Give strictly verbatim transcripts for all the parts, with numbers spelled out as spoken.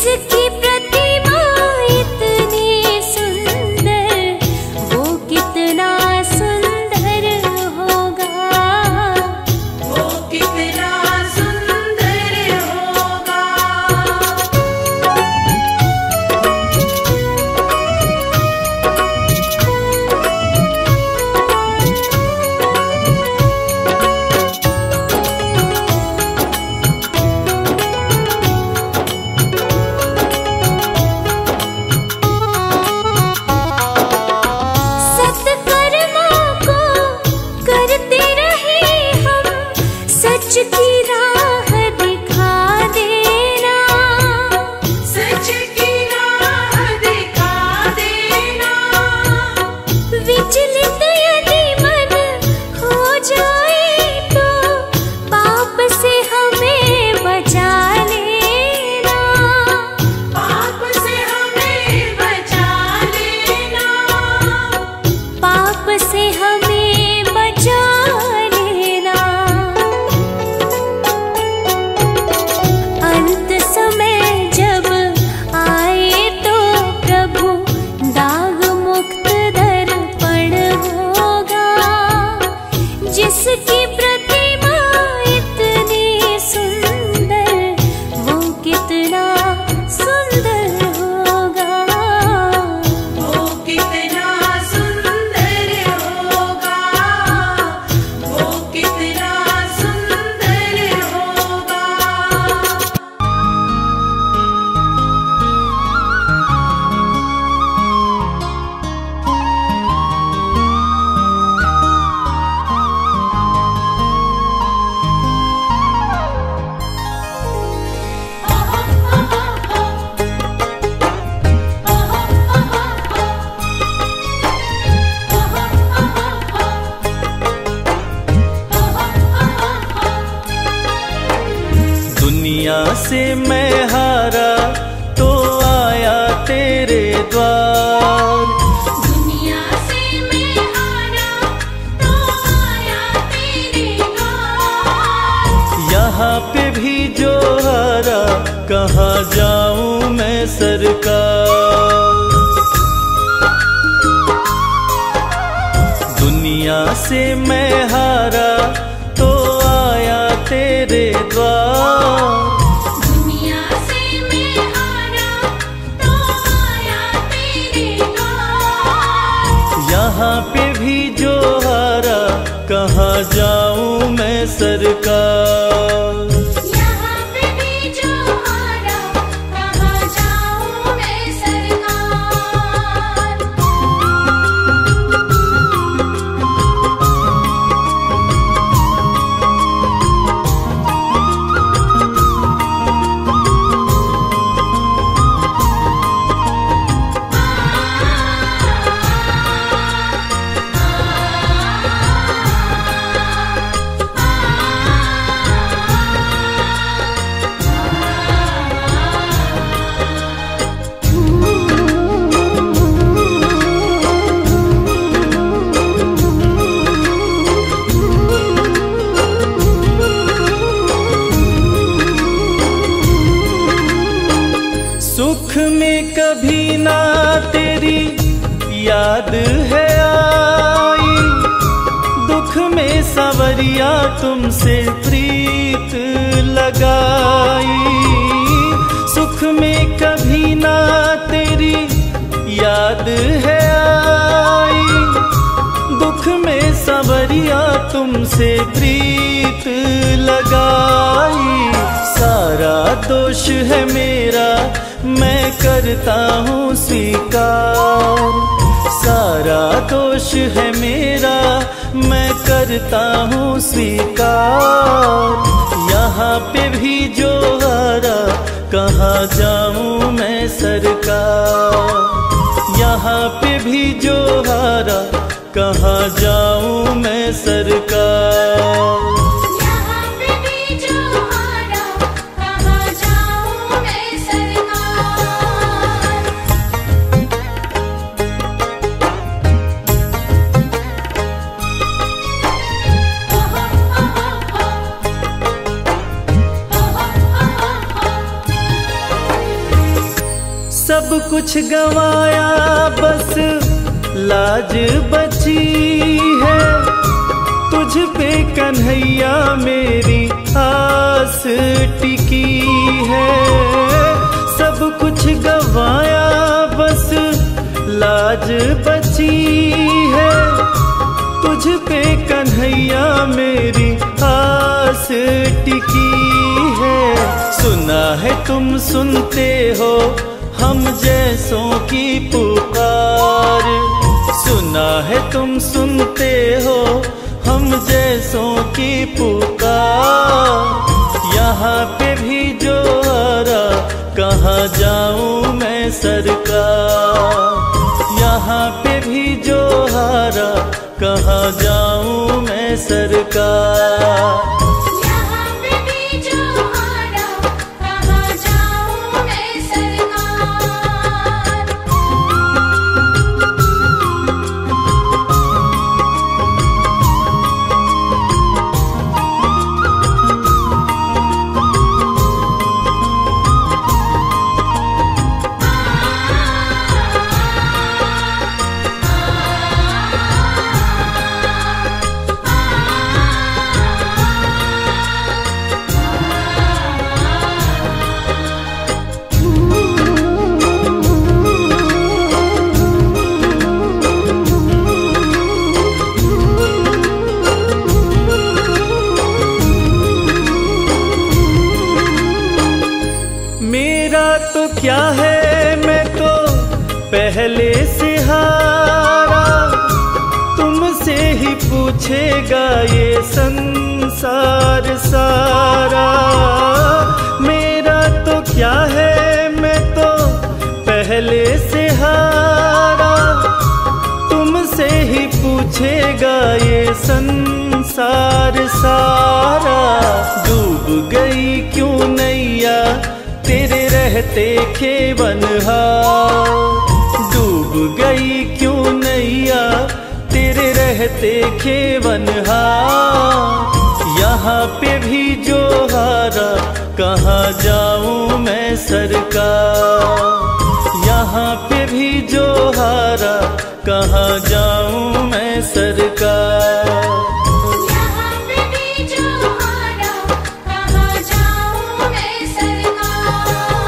जिसकी प्रतिमा इतनी सुंदर, वो कितना सुंदर होगा, वो कितना सुंदर होगा। सत्कर्मों को करते रहे हम, सच की राह दिखा देना, सच की राह दिखा देना। विचलित यदि मन हो जाए तो पाप से हमें बचा लेना, पाप से हमें बचा लेना, पाप से हमें बचा लेना। अंत समय जब आए तो प्रभु दाग मुक्त दर्पण होगा, जिसकी प्रतिमा इतनी सुंदर, वो कितना सुंदर होगा, वो कितना सुंदर होगा, वो कितना सुंदर होगा। दुनिया से मैं हारा तो आया तेरे द्वार, दुनिया से मैं हारा तो आया तेरे द्वार। यहाँ पे भी जो हारा कहाँ जाऊं मैं सरकार। दुनिया से मैं हारा तो आया तेरे द्वार, दुनिया से मैं हारा तो आया तेरे द्वार। यहाँ पे भी जो हारा कहाँ जाऊं मैं सरकार। यहाँ पे भी जो हारा कहाँ जाऊँ मैं सरकार। सुख में कभी ना तेरी याद है आई, दुख में सांवरिया तुमसे प्रीत लगाई। सुख में कभी ना तेरी याद है आई, दुख में सांवरिया तुमसे प्रीत लगाई। सारा दोष है मेरा मैं करता हूँ स्वीकार, सारा दोष है मेरा मैं करता हूँ स्वीकार। यहाँ पे भी जो हारा कहाँ जाऊँ मैं सरकार। यहाँ पे भी जो हारा कहाँ जाऊँ मैं सरकार। यहाँ पे भी जो हारा कहाँ जाऊँ मैं सरकार। सब कुछ गंवाया बस लाज बची है, तुझ पे कन्हैया मेरी आस टिकी है। सब कुछ गंवाया बस लाज बची है, तुझ पे कन्हैया मेरी आस टिकी है। सुना है तुम सुनते हो हम जैसों की पुकार, सुना है तुम सुनते हो हम जैसों की पुकार। यहाँ पे भी जो हारा कहाँ जाऊँ मैं सरकार, यहाँ पे भी जो हारा कहाँ जाऊँ मैं सरकार। यहाँ पे भी जो हारा कहाँ जाऊँ मैं सरकार। तो क्या है मैं तो पहले से हारा, तुमसे ही पूछेगा ये संसार सारा। मेरा तो क्या है मैं तो पहले से हारा, तुमसे ही पूछेगा ये संसार सारा। डूब गई क्यों नैया तेरे रहते खेवनहार, डूब गई क्यों नैया तेरे रहते खेवनहार। यहाँ पे भी जो हारा कहाँ जाऊँ मैं सरकार, यहाँ पे भी जो हारा कहाँ जाऊँ मैं सरकार। यहाँ पे भी जो हारा कहाँ जाऊँ मैं सरकार।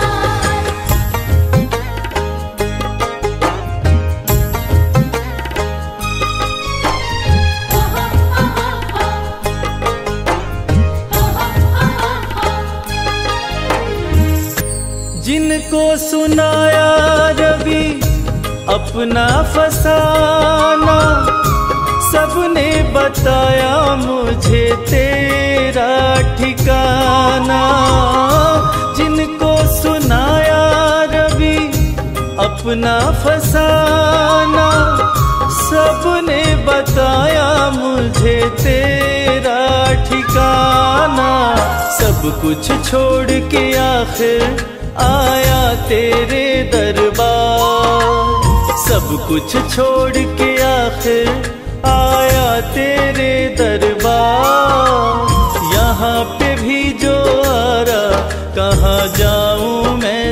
जिनको सुनाया रवि अपना फसाना, सबने बताया मुझे तेरा ठिकाना। जिनको सुनाया रवि अपना फसाना, सबने बताया मुझे तेरा ठिकाना। सब कुछ छोड़ के आखिर आया तेरे दरबार, सब कुछ छोड़ के आखिर आया तेरे दरबार। यहाँ पे भी जो हारा कहाँ जाऊँ मैं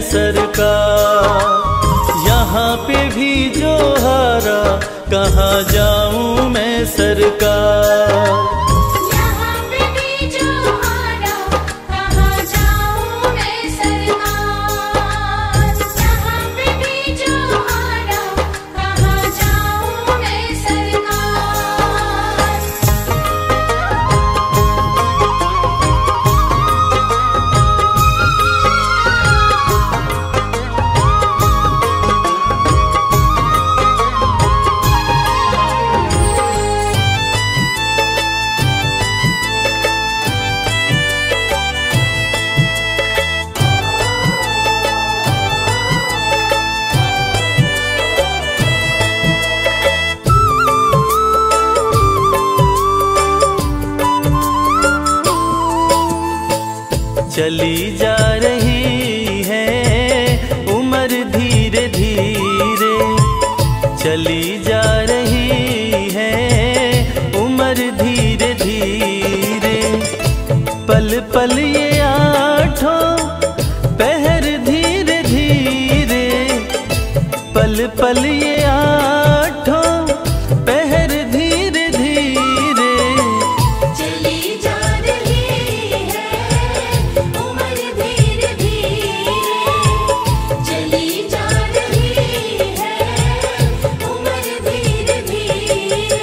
सरकार, यहाँ पे भी जो हारा कहाँ जाऊँ मैं सरकार। यहाँ पे भी जो हारा कहाँ जाऊँ मैं सरकार। यहाँ पे भी जो हारा कहाँ जाऊँ मैं सरकार। चली जा रही है उम्र धीरे धीरे, चली जा रही है उम्र धीरे धीरे। पल पल ये आठों पहर धीरे धीरे, पल पल ये आठों पहर धीरे धीरे चली जा रही है उम्र धीरे धीरे, चली जा रही है उम्र धीरे धीरे।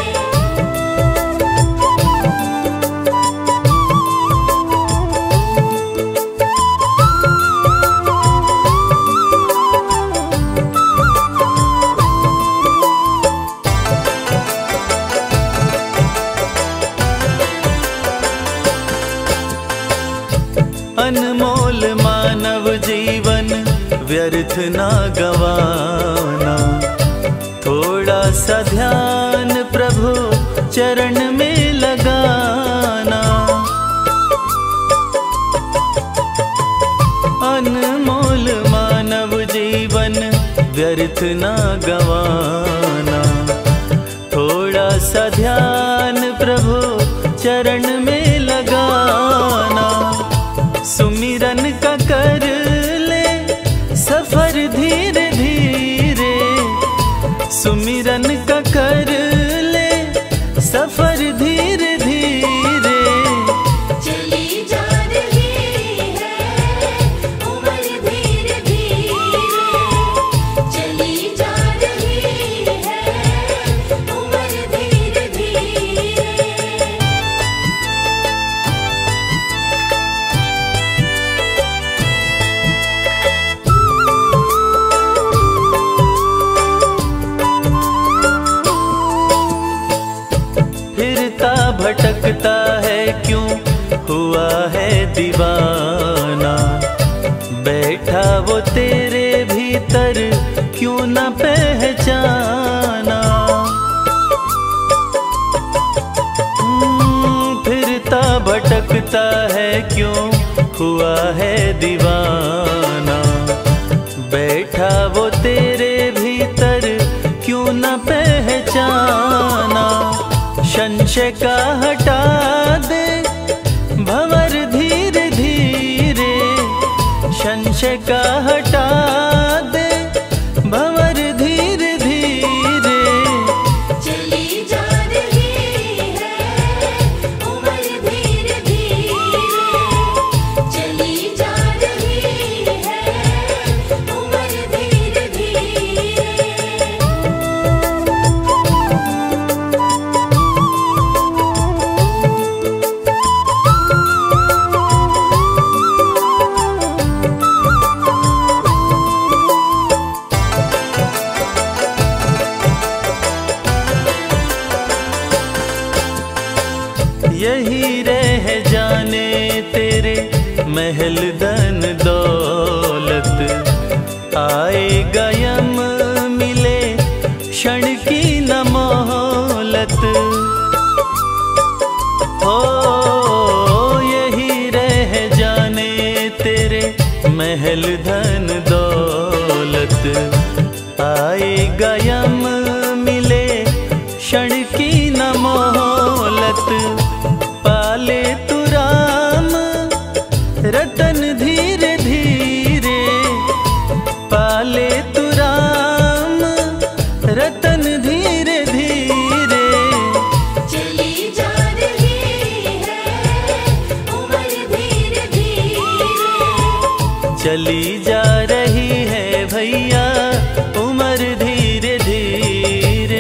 अनमोल मानव जीवन व्यर्थ ना गवाना, थोड़ा सा ध्यान प्रभु चरण में लगाना। अनमोल मानव जीवन व्यर्थ ना गवाना, थोड़ा सा ध्यान प्रभु चरण में लगाना। सुमिरन का कर ले सफर धीरे धीरे, सुमिरन का कर ले सफर धीरे धीरे। चली जा रही है उम्र धीरे धीरे, चली जा रही है उम्र धीरे धीरे। फिरता भटकता है क्यों हुआ है दीवाना, बैठा वो तेरे भीतर क्यों न पहचाना। हम्म, फिरता भटकता है क्यों हुआ है दीवाना, बैठा वो तेरे भीतर क्यों न पहचाना। संशय का हटा दे भंवर धीरे धीरे, संशय का हटा दे भंवर धीरे धीरे। चली जा रही है उम्र धीरे धीरे, चली जा रही है उम्र धीरे धीरे। यही रह जाने तेरे महल धन दौलत, आएगा यम मिले क्षण की न मोहलत। हो यही रह जाने तेरे महल धन दौलत, आएगा यम मिले क्षण की न मोहलत। पाले तू राम रतन धीरे धीरे, पाले तू राम रतन धीरे धीरे। चली जा रही है उम्र धीरे धीरे, चली जा रही है भैया उम्र धीरे धीरे।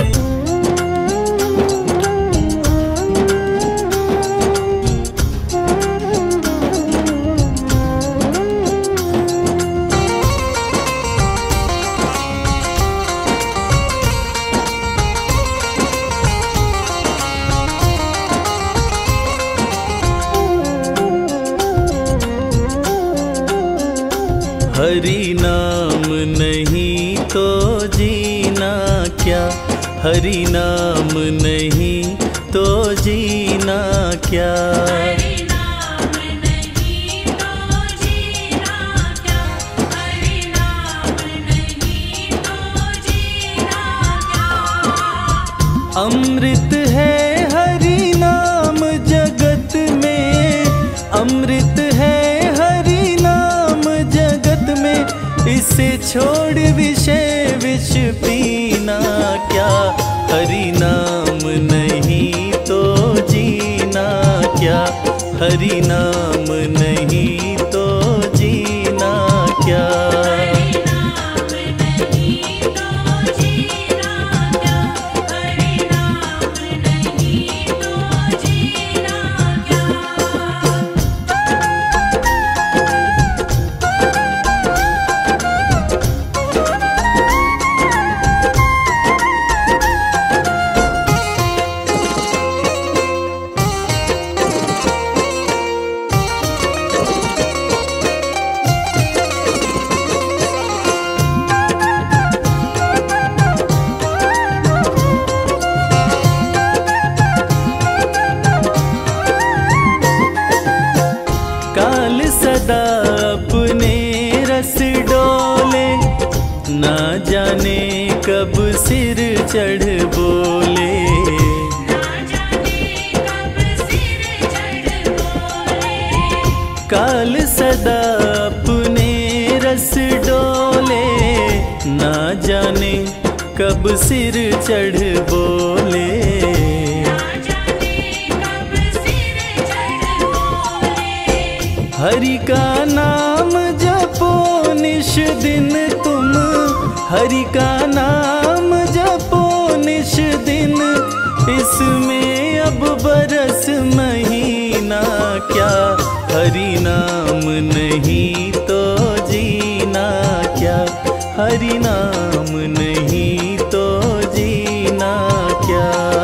हरि नाम नहीं तो जीना क्या, हरि नाम नहीं तो जीना क्या। हरि नाम नहीं तो जीना क्या, हरि नाम नहीं तो जीना क्या। अमृत है हरि नाम जगत में, अमृत है हरि नाम जगत में, इसे छोड़ विषय विष पीना क्या, हरि नाम नहीं तो जीना क्या, हरि नाम नहीं तो जीना क्या। काल सदा अपने रस डोले, ना जाने कब सिर चढ़ बोले। काल सदा अपने रस डोले, ना जाने कब सिर चढ़ बोले। हरि का नाम जपो निश दिन तुम, हरि का नाम जपो निश दिन, इसमें अब बरस महीना क्या, हरि नाम नहीं तो जीना क्या, हरि नाम नहीं तो जीना क्या।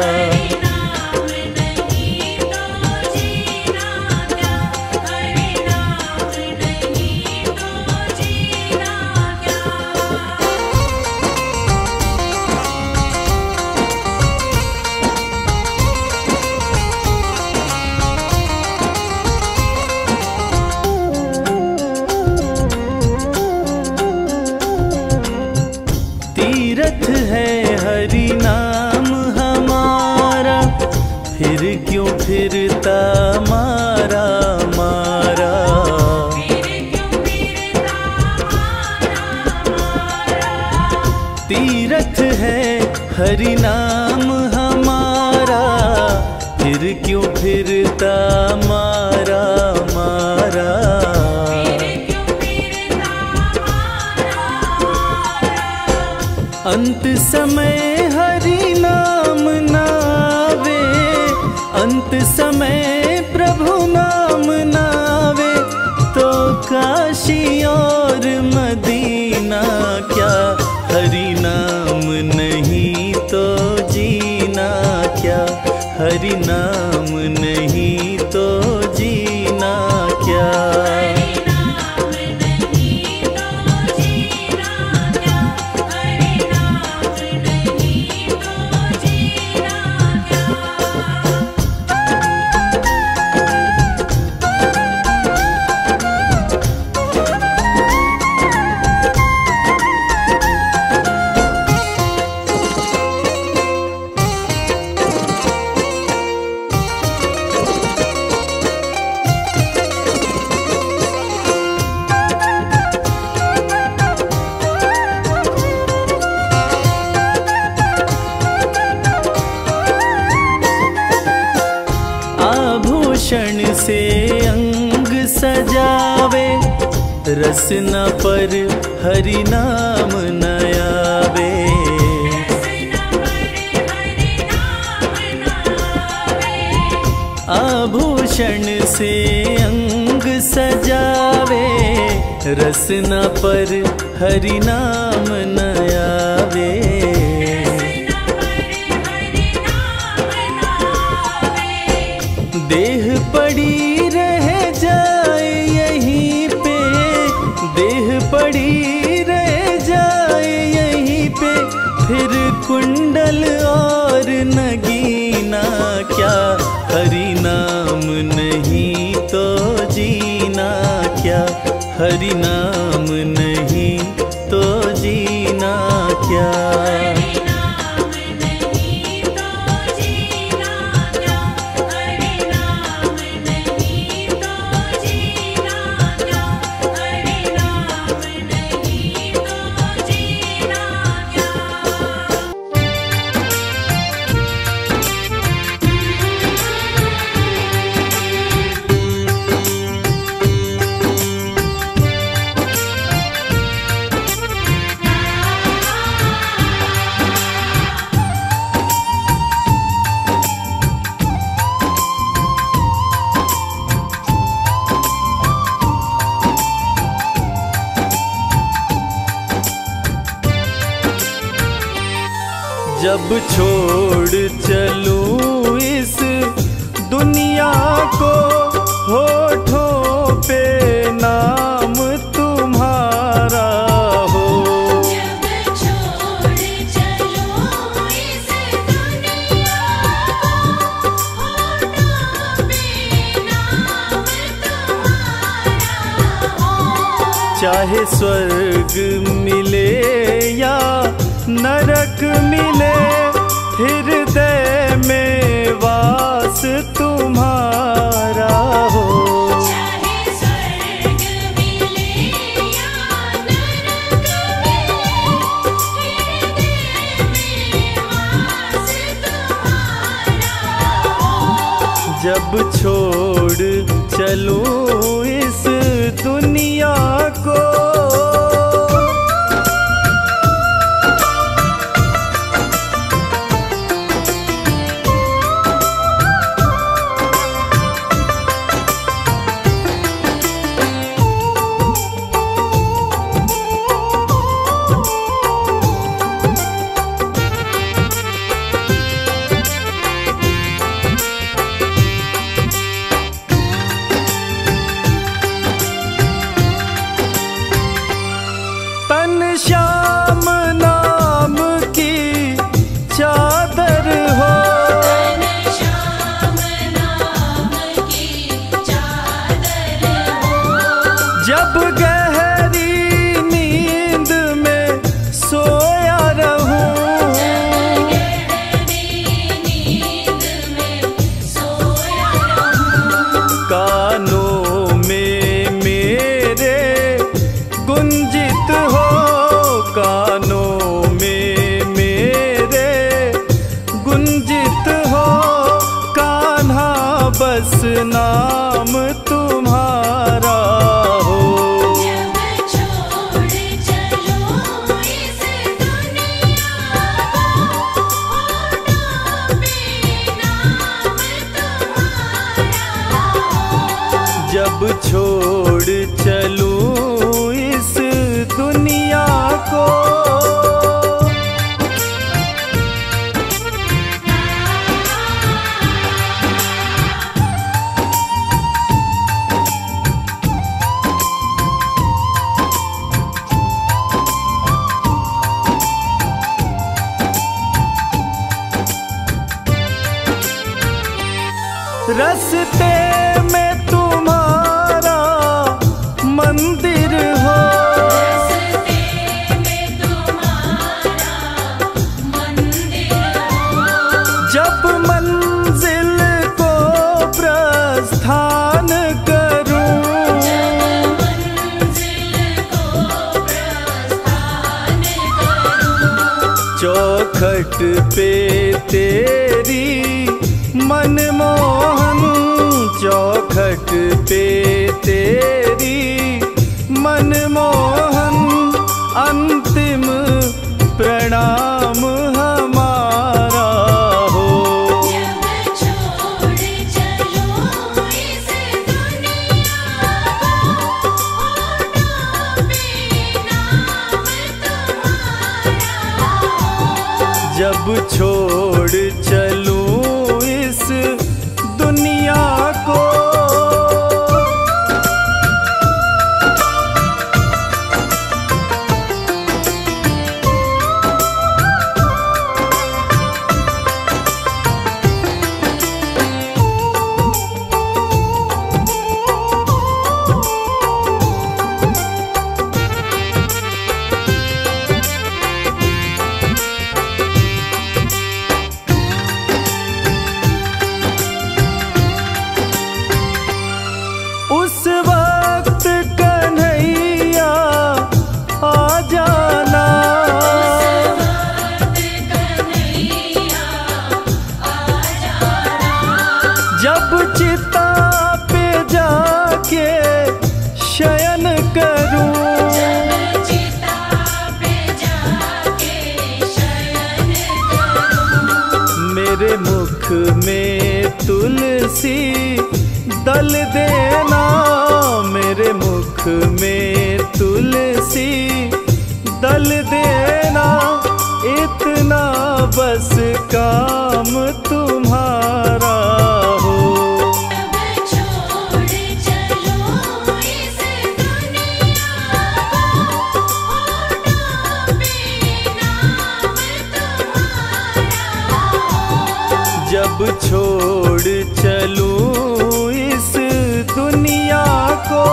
तीरथ है हरि नाम हमारा, फिर क्यों फिरता मारा मारा। तीरथ है हरि नाम हमारा, फिर क्यों फिरता मारा मारा। अंत समय हरि नाम नावे, अंत समय प्रभु नाम नावे, तो काशी और मदीना क्या, हरि नाम नहीं तो जीना क्या, हरि नाम नहीं तो जीना क्या। आभूषण से अंग सजावे, रसना पर हरि नाम न आवे। आभूषण से अंग सजावे, रसना पर हरि नाम न आवे। देह पड़ी रह जाए यहीं पे, देह पड़ी रह जाए यहीं पे, फिर कुंडल और नगीना क्या, हरि नाम नहीं तो जीना क्या, हरि नाम नहीं तो जीना क्या। जब छोड़ चलूं इस दुनिया को, होठों पे नाम तुम्हारा हो। जब छोड़ चलो इस दुनिया को, होठों पे नाम तुम्हारा हो। चाहे स्वर्ग मिले या नरक मिले, हृदय में वास तुम्हारा हो। चाहे स्वर्ग मिले या नरक मिले, हृदय में वास तुम्हारा हो। जब छोड़ चलूं इस दुनिया को। श्याम नाम की चादर हो, तन श्याम नाम की चादर हो। जब गहरी नींद में सोया रहूं, गहरी नींद में सोया रहूं। कानों में मेरे गुंजित हो, कानों में मेरे गुंजित हो। कान्हा बस नाम तुम्हारा हो। जब छोड़ चलो इस दुनिया को, होठों पे नाम तुम्हारा हो। जब छोड़ चलूं इस दुनिया को। रस्ते में तुम्हारा मंदिर हो, रस्ते में तुम्हारा मंदिर हो। जब मंजिल को प्रस्थान करूं, जब मंजिल को प्रस्थान करूं। चौखट पे तेरी मनमोहन, चौखट पे तेरी मनमोहन अंतिम प्रणाम हमारा हो। जब छोड़ चलो इस दुनिया को, होठों पे नाम तुम्हारा हो। जब छोड़ चलूं इस दुनिया को। उस वक्त कन्हैया आ जाना, उस वक्त कन्हैया आ जाना। जब चिता पे जाके शयन करूं, जब चिता पे जाके शयन करूं। मेरे मुख में तुलसी दल देना, मेरे मुख में तुलसी दल देना। इतना बस काम तुम्हारा हो। अब छोड़ चलो इस दुनिया को, होना बेनाम तुम्हारा हो। जब छोड़ चलूं इस दुनिया को,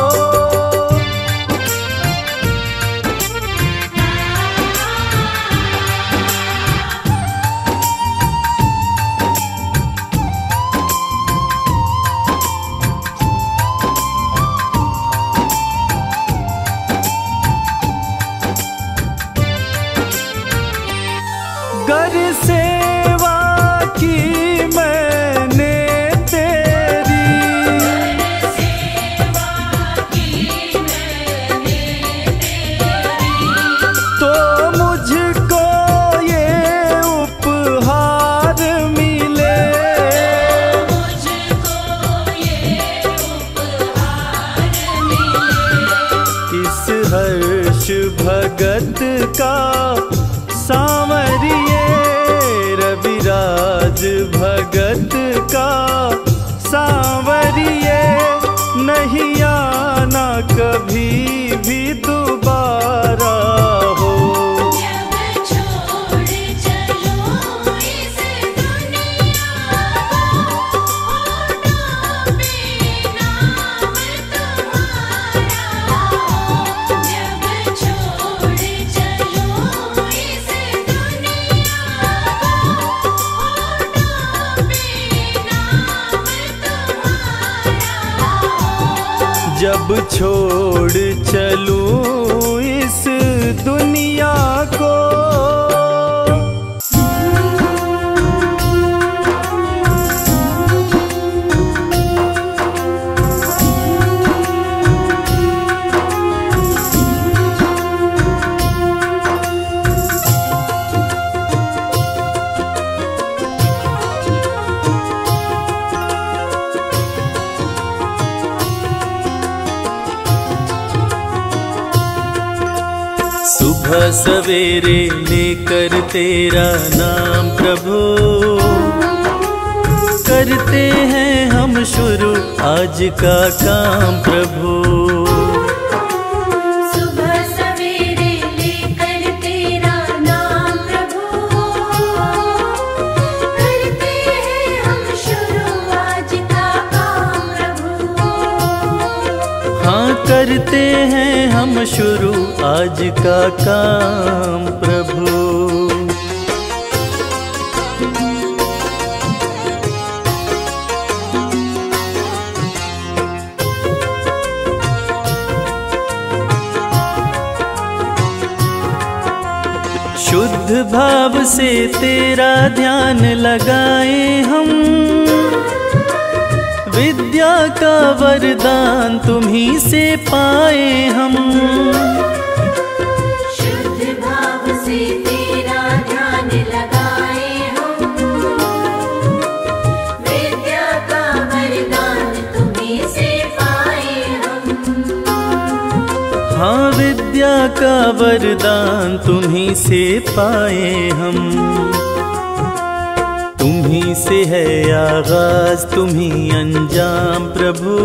गर सेवा की मैंने तेरी, सेवा की मैंने तेरी, तो मुझको ये उपहार मिले। मुझको ये उपहार मिले। इस हर्ष भगत का सांवरिये, रविराज भगत का सांवरिये, नहीं आना कभी भी दोबारा हो। जब छोड़ चलो इस दुनिया को, होना बेनाम तुम्हारा हो। जब छोड़ चलो इस दुनिया को, होना बेनाम तुम्हारा हो। जब छोड़ चलूं इस दुनिया को, सुबह सवेरे लेकर तेरा नाम प्रभु, करते हैं हम शुरू आज का काम प्रभु। सुबह सवेरे लेकर तेरा नाम प्रभु, करते हैं हम शुरू आज का काम प्रभु। हाँ करते हैं हम शुरू आज का काम प्रभु। शुद्ध भाव से तेरा ध्यान लगाए हम, विद्या का वरदान तुम्ही से पाए हम। शुद्ध भाव से तेरा ध्यान लगाए हम, विद्या का वरदान तुम्हीं से पाए हम। हाँ विद्या का वरदान तुम्ही से पाए हम। तुम्ही से है आगाज तुम्ही अंजाम प्रभु,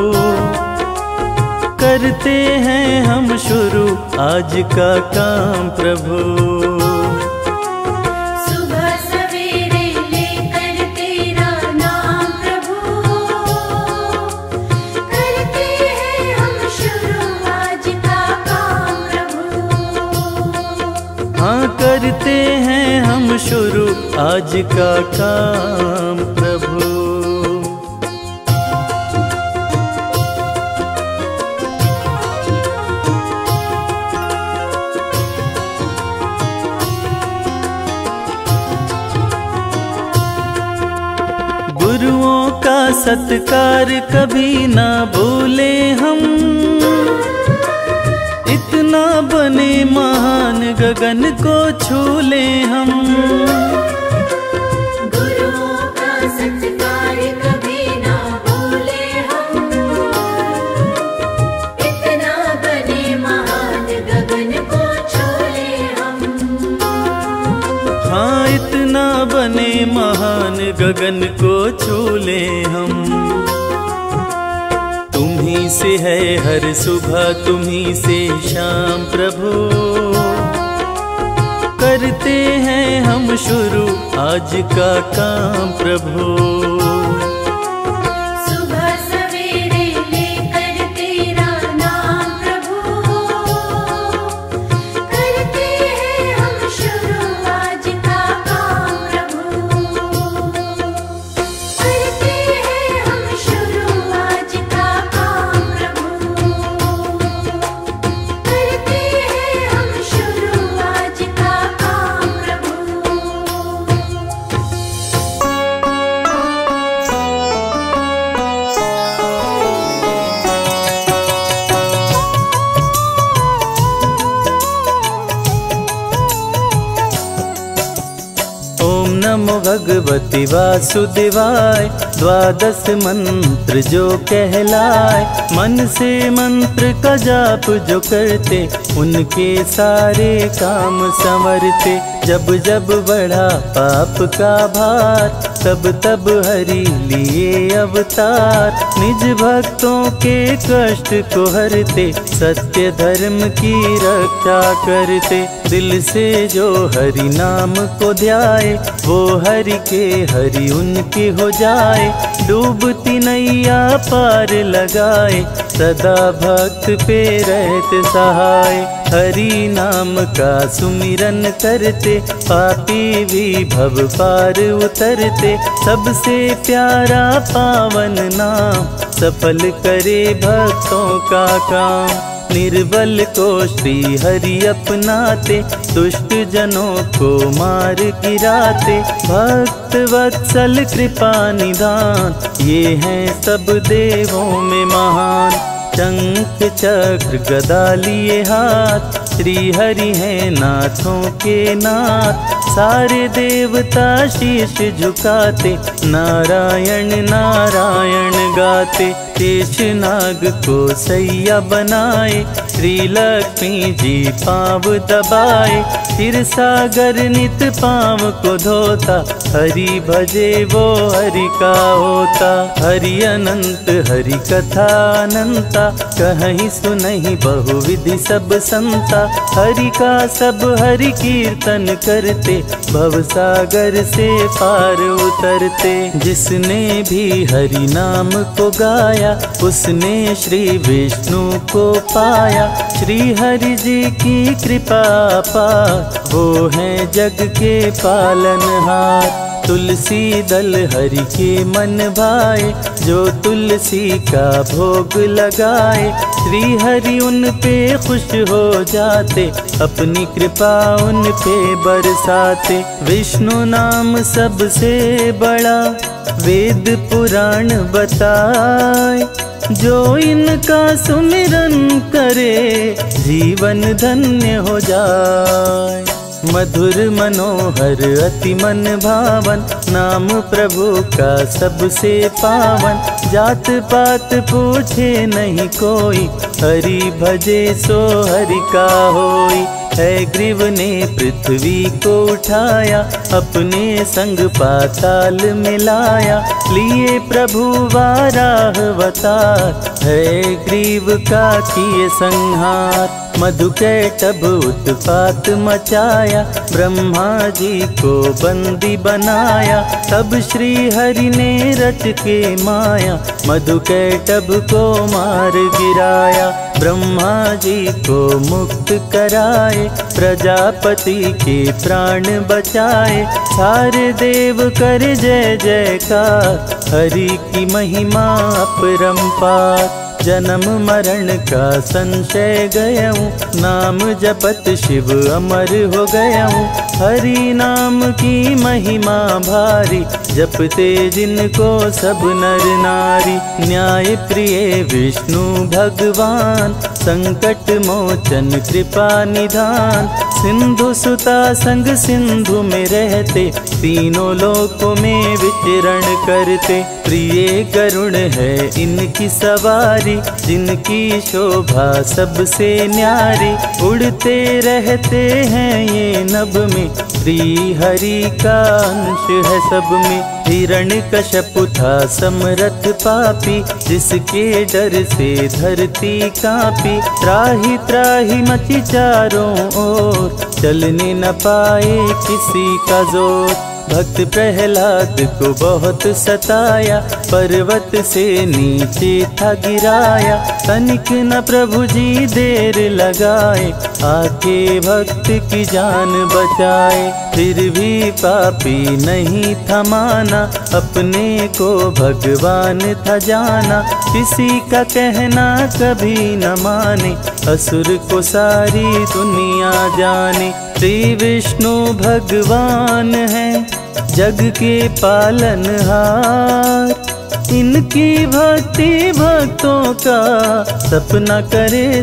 करते हैं हम शुरू आज का काम प्रभु। सुबह सवेरे लेकर तेरा नाम प्रभु, करते हैं हम शुरू आज का काम प्रभु। हाँ करते हैं हम शुरू आज का काम प्रभु। गुरुओं का सत्कार कभी ना भूले हम, इतना बने महान गगन को छू ले हम। गुरुओं का सत्कार कभी ना भूले हम, इतना बने महान गगन को छू ले हम। गगन को छू ले हम। तुम्ही से है हर सुबह, तुम्ही से शाम प्रभु। करते हैं हम शुरू आज का काम प्रभु। सुबह सवेरे लेकर तेरा नाम प्रभु, करते हैं हम शुरू आज का काम प्रभु। करते हैं हम शुरू आज का काम प्रभु। करते हैं हम शुरू आज का काम प्रभु। ओम नमो भगवती वासुदेवाय। द्वादश मंत्र जो कहलाए, मन से मंत्र का जाप जो करते, उनके सारे काम संवरते। जब जब बढ़ा पाप का भार, तब तब हरि लिए अवतार। निज भक्तों के कष्ट को हरते, सत्य धर्म की रक्षा करते। दिल से जो हरि नाम को ध्याए, वो हरि के हरि उनकी हो जाए। डूबती नैया पार लगाए, सदा भक्त पे रहते सहाय। हरि नाम का सुमिरन करते, पापी भी भव पार उतरते। सबसे प्यारा पावन नाम, सफल करे भक्तों का काम। निर्बल को श्री हरि अपनाते, दुष्ट जनों को मार गिराते। भक्त वत्सल कृपा निदान, ये हैं सब देवों में महान। शंख चक्र गदा लिए हाथ, श्री हरि हैं नाथों के नाथ। सारे देवता शीश झुकाते, नारायण नारायण गाते। शेष नाग को सैया बनाए, श्री लक्ष्मी जी पाँव दबाए। फिर सागर नित पाँव को धोता, हरि भजे वो हरि का होता। हरि अनंत हरि कथा अनंता, कहीं सुनहि बहुविधि सब संता। हरि का सब हरि कीर्तन करते, भव सागर से पार उतरते। जिसने भी हरि नाम को गाया, उसने श्री विष्णु को पाया। श्री हरि जी की कृपा पार, वो हैं जग के पालनहार। तुलसी दल हरि के मन भाए, जो तुलसी का भोग लगाए। श्री हरि उन पे खुश हो जाते, अपनी कृपा उन पे बरसाते। विष्णु नाम सबसे बड़ा, वेद पुराण बताए। जो इनका सुमिरन करे, जीवन धन्य हो जाए। मधुर मनोहर अति मन भावन, नाम प्रभु का सबसे पावन। जात पात पूछे नहीं कोई, हरि भजे सो हरि का होई। है ग्रीव ने पृथ्वी को उठाया, अपने संग पाताल मिलाया। लिए प्रभु वाराह अवतार, है ग्रीव का किए संहार। मधुकैटभ उत्पात मचाया, ब्रह्मा जी को बंदी बनाया। तब श्री हरि ने रच के माया, मधुकैटभ को मार गिराया। ब्रह्मा जी को मुक्त कराए, प्रजापति के प्राण बचाए। सारे देव कर जय जयकार, हरि की महिमा अपरंपार। जन्म मरण का संशय गयऊँ, नाम जपत शिव अमर हो गयऊँ। हरि नाम की महिमा भारी, जपते जिनको सब नर नारी। न्याय प्रिय विष्णु भगवान, संकट मोचन कृपा निधान। सिंधु सुता संग सिंधु में रहते, तीनों लोकों में विचरण करते। प्रिय करुण है इनकी सवारी, बिहारी, जिनकी शोभा सबसे न्यारी। उड़ते रहते हैं ये नभ में, श्री हरि का अंश है सब में। हिरण्यकश्यप था समरथ पापी, जिसके डर से धरती कांपी। त्राहि त्राहि मची चारों ओर, चलने न पाए किसी का जोर। भक्त प्रहलाद को बहुत सताया, पर्वत से नीचे था गिराया। तनिक न प्रभु जी देर लगाए, आके भक्त की जान बचाए। फिर भी पापी नहीं था माना, अपने को भगवान था जाना। किसी का कहना कभी न माने, असुर को सारी दुनिया जाने। श्री विष्णु भगवान हैं जग के पालनहार, इनकी भक्ति भक्तों का सपना करे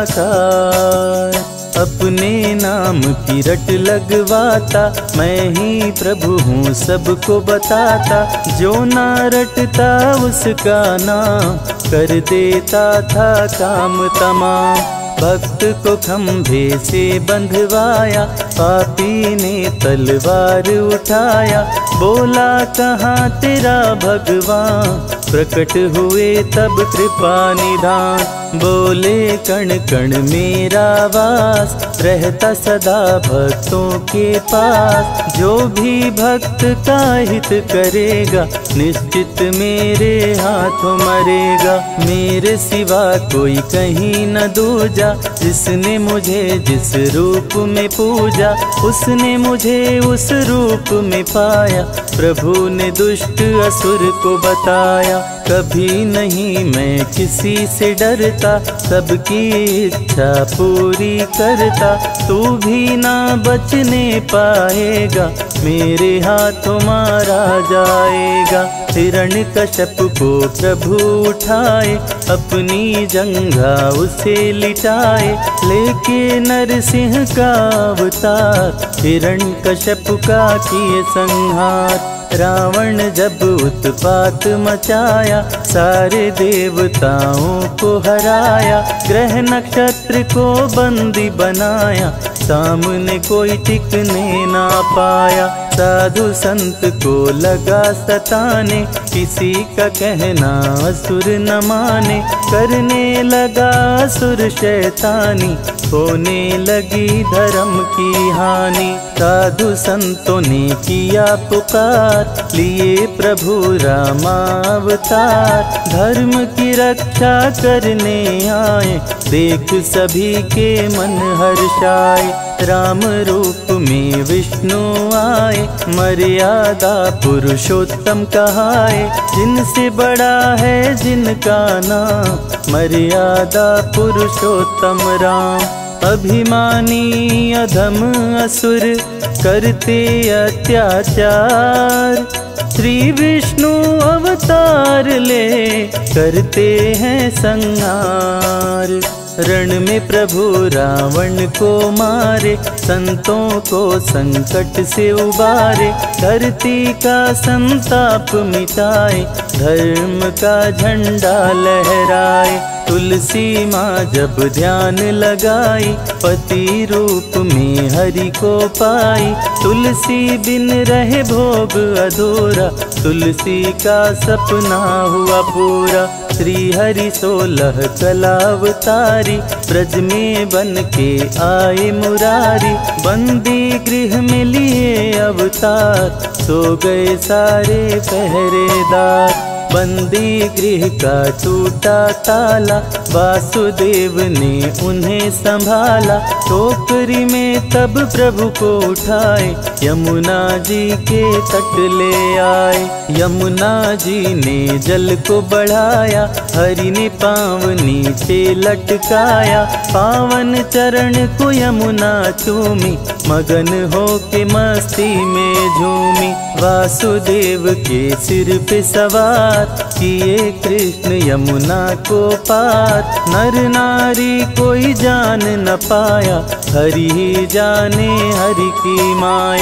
साकार। अपने नाम की रट लगवाता, मैं ही प्रभु हूँ सबको बताता। जो ना रटता उसका नाम, कर देता था काम तमाम। भक्त को खंभे से बंधवाया, पापी ने तलवार उठाया। बोला कहाँ तेरा भगवान, प्रकट हुए तब कृपा निधान। बोले कण कण मेरा वास, रहता सदा भक्तों के पास। जो भी भक्त का हित करेगा, निश्चित मेरे हाथों मरेगा। मेरे सिवा कोई कहीं न दूजा, जिसने मुझे जिस रूप में पूजा, उसने मुझे उस रूप में पाया। प्रभु ने दुष्ट असुर को बताया, कभी नहीं मैं किसी से डरता। सबकी इच्छा पूरी करता, तू भी ना बचने पाएगा, मेरे हाथों मारा जाएगा। हिरण्यकश्यप को प्रभु उठाए, अपनी जंघा उसे लिटाए। लेके नरसिंह का अवतार, हिरण्यकश्यप का किए संहार। रावण जब उत्पात मचाया, सारे देवताओं को हराया। ग्रह नक्षत्र को बंदी बनाया, सामने कोई टिकने ना पाया। साधु संत को लगा सताने, किसी का कहना असुर न माने। करने लगा असुर शैतानी, होने लगी धर्म की हानि। साधु संतों ने किया पुकार, लिए प्रभु रामावतार। धर्म की रक्षा करने आए, देख सभी के मन हर्षाए। राम रूप में विष्णु आए, मर्यादा पुरुषोत्तम कहाए। जिनसे बड़ा है जिनका नाम, मर्यादा पुरुषोत्तम राम। अभिमानी अधम असुर करते अत्याचार, श्री विष्णु अवतार ले करते हैं संहार। रण में प्रभु रावण को मारे, संतों को संकट से उबारे। धरती का संताप मिटाए, धर्म का झंडा लहराए। तुलसी माँ जब ध्यान लगाई, पति रूप में हरि को पाई। तुलसी बिन रहे भोग अधूरा, तुलसी का सपना हुआ पूरा। श्री हरि सोलह कलावतारी, ब्रज में बन के आए मुरारी। बंदी गृह में लिए अवतार, सो गए सारे पहरेदार। बंदी गृह का टूटा ताला, वासुदेव ने उन्हें संभाला। टोकरी में तब प्रभु को उठाए, यमुना जी के तट ले आए। यमुना जी ने जल को बढ़ाया, हरि ने पाँव नीचे लटकाया। पावन चरण को यमुना चूमी, मगन हो के मस्ती में झूमी। वासुदेव के सिर पे सवार, किए कृष्ण यमुना को पार। नर नारी कोई जान न पाया, हरि ही जाने हरि की माया।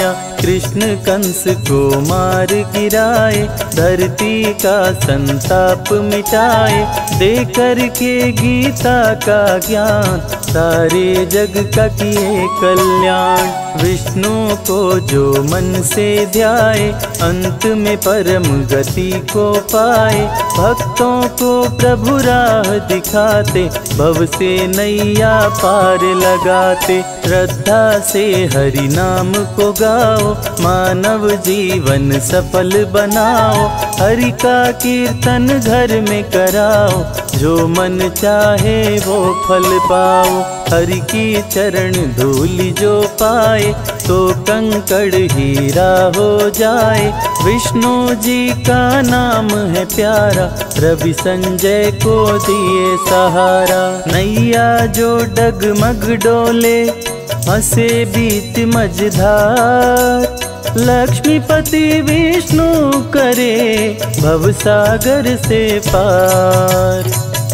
कृष्ण कंस को मार गिराए, धरती का संताप मिटाए। दे करके गीता का ज्ञान, सारे जग का किए कल्याण। विष्णु को जो मन से ध्याए, अंत में परम गति को पाए। भक्तों को प्रभु राह दिखाते, भव से नैया पार लगाते। श्रद्धा से हरि नाम को गाओ, मानव जीवन सफल बनाओ। हरि का कीर्तन घर में कराओ, जो मन चाहे वो फल पाओ। हरि की चरण धूल जो पाए, तो कंकड़ हीरा हो जाए। विष्णु जी का नाम है प्यारा, रवि संजय को दिए सहारा। नैया जो डगमग डोले, हंसे बीच मझधार। लक्ष्मीपति विष्णु करे, भवसागर से पार।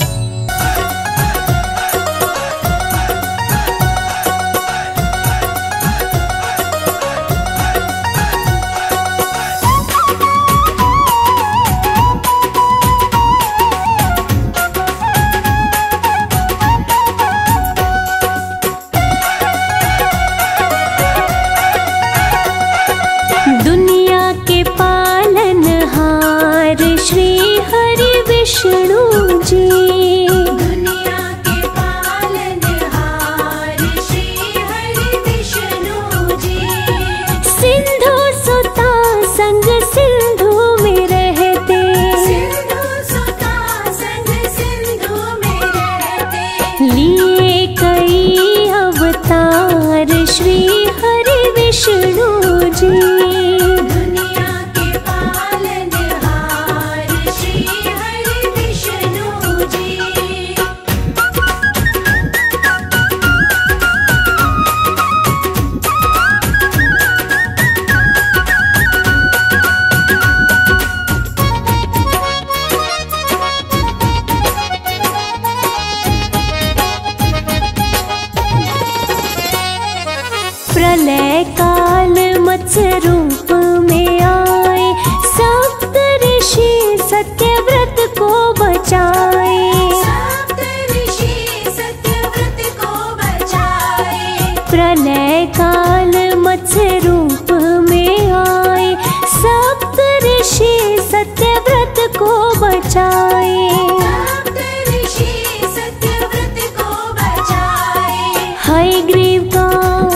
प्रलय काल मत्स्य रूप में आए, सप्त ऋषि सत्यव्रत को बचाए। सप्त ऋषि सत्यव्रत को बचाए। प्रलय काल मत्स्य रूप में आए, सप्त ऋषि सत्यव्रत को बचाए। सप्त ऋषि सत्यव्रत को बचाए। हयग्रीव का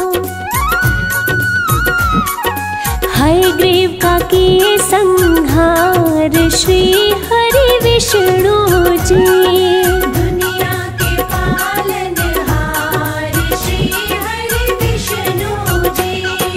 हयग्रीव का किए संहार, श्री हरि विष्णु जी। दुनिया के पालनहार, श्री हरि विष्णु जी।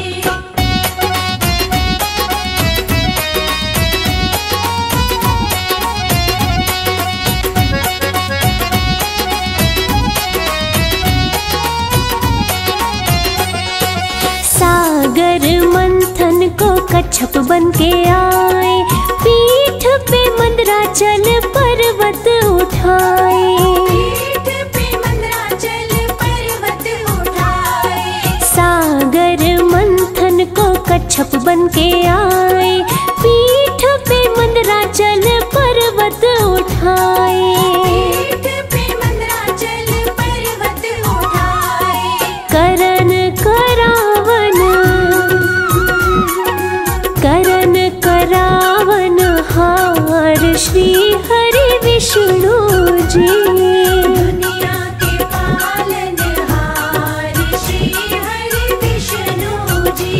सागर मंथन को कच्छप बन के आए, पीठ पे मंदराचल पर्वत उठाए। पीठ पे मंदराचल पर्वत उठाए। सागर मंथन को कच्छप बन के आए, पीठ पे मंदराचल पर्वत उठाए। पीठ पे मंदराचल पर्वत उठाए। करन करावन करन करावन हार, श्री हरि विष्णु जी। दुनिया के पालनहार, श्री हरि विष्णु जी।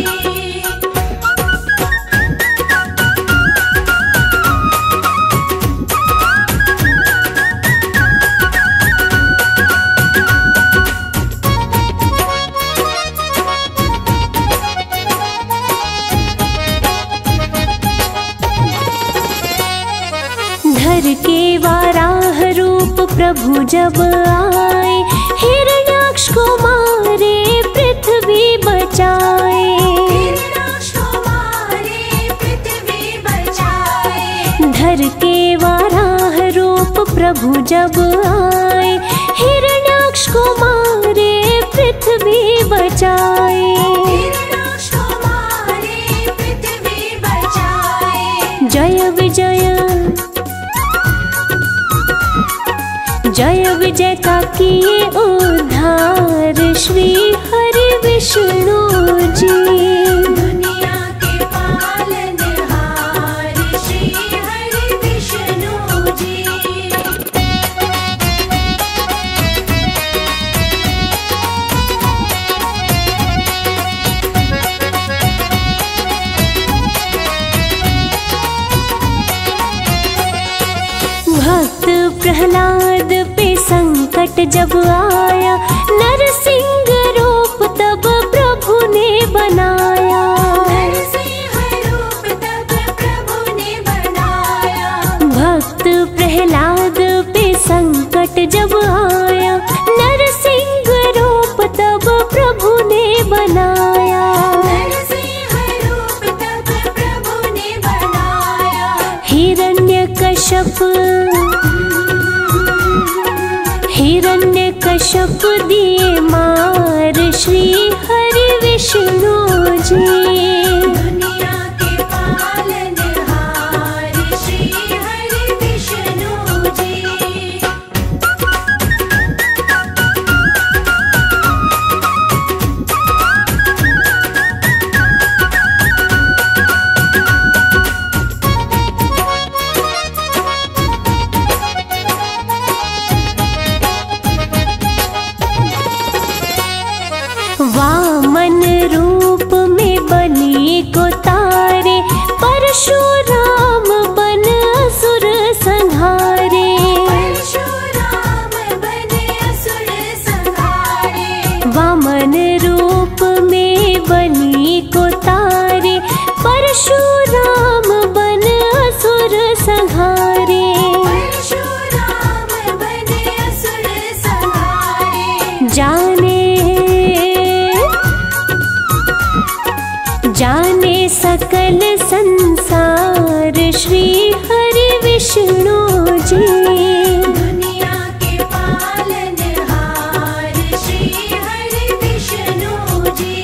धर के वाराह रूप प्रभु जब आए, हिरण्याक्ष को मारे पृथ्वी बचाए। हिरण्याक्ष को मारे पृथ्वी बचाए। धर के वाराह रूप प्रभु जब आए, हिरण्याक्ष को मारे पृथ्वी बचाए। हिरण्याक्ष को मारे किए उद्धार श्री हरि विष्णु जी। दुनिया के पालनहार श्री हरि विष्णु जी। भक्त प्रहलाद पे संकट जब आया, नरसिंह रूप तब प्रभु ने बनाया। नरसिंह रूप तब प्रभु ने बनाया। भक्त प्रहलाद पे संकट जब आया, नरसिंह रूप तब प्रभु ने बनाया। नरसिंह रूप तब प्रभु ने बनाया। हिरण्यकश्यप हिरण्यकश्यप दिए मार श्री हरि विष्णु जी। दुनिया के पालनहार श्री हरि विष्णु जी। वामन रूप में बलि को तारे, परशुराम बन असुर संहारे। परशुराम बने असुर संहारे। वामन रूप में बलि को तारे, परशुराम बन असुर संहारे। परशुराम बने असुर संहारे। जाने जाने सकल संसार श्री हरि विष्णु जी। दुनिया के पालनहार श्री हरि विष्णु जी।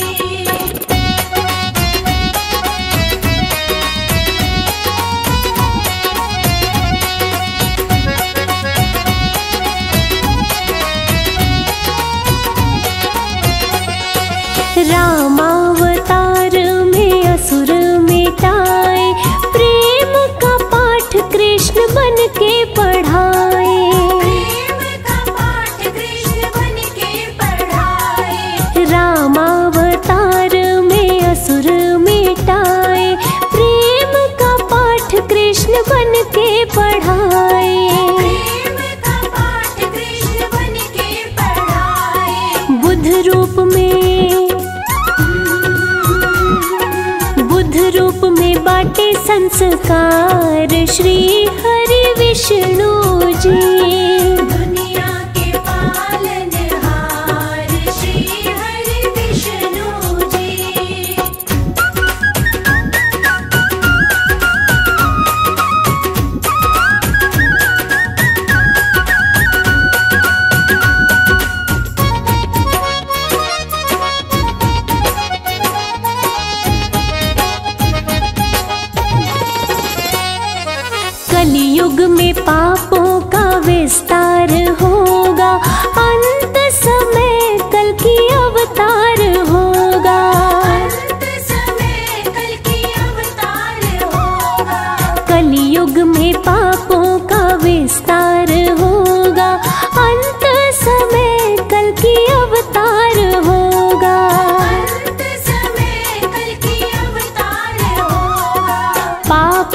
रामावतार में असुर मिटाए, प्रेम का पाठ कृष्ण बन के पढ़ाए। प्रेम का पाठ कृष्ण बन के पढ़ाए। रामावतार में असुर मिटाए, प्रेम का पाठ कृष्ण बन के पढ़ाए। प्रेम का पाठ कृष्ण बन के पढ़ाए। बुद्ध रूप में बुद्ध रूप में बाटे संस्कार श्री हरि विष्णु जी। दुनिया के पालनहार श्री हरि विष्णु जी। कलियुग में पापों का विस्तार होगा, अंत समय कल की अवतार होगा। अंत समय कल की अवतार होगा। कलियुग में पापों का विस्तार होगा, अंत समय कल की अवतार होगा। अंत समय कल की अवतार होगा। पाप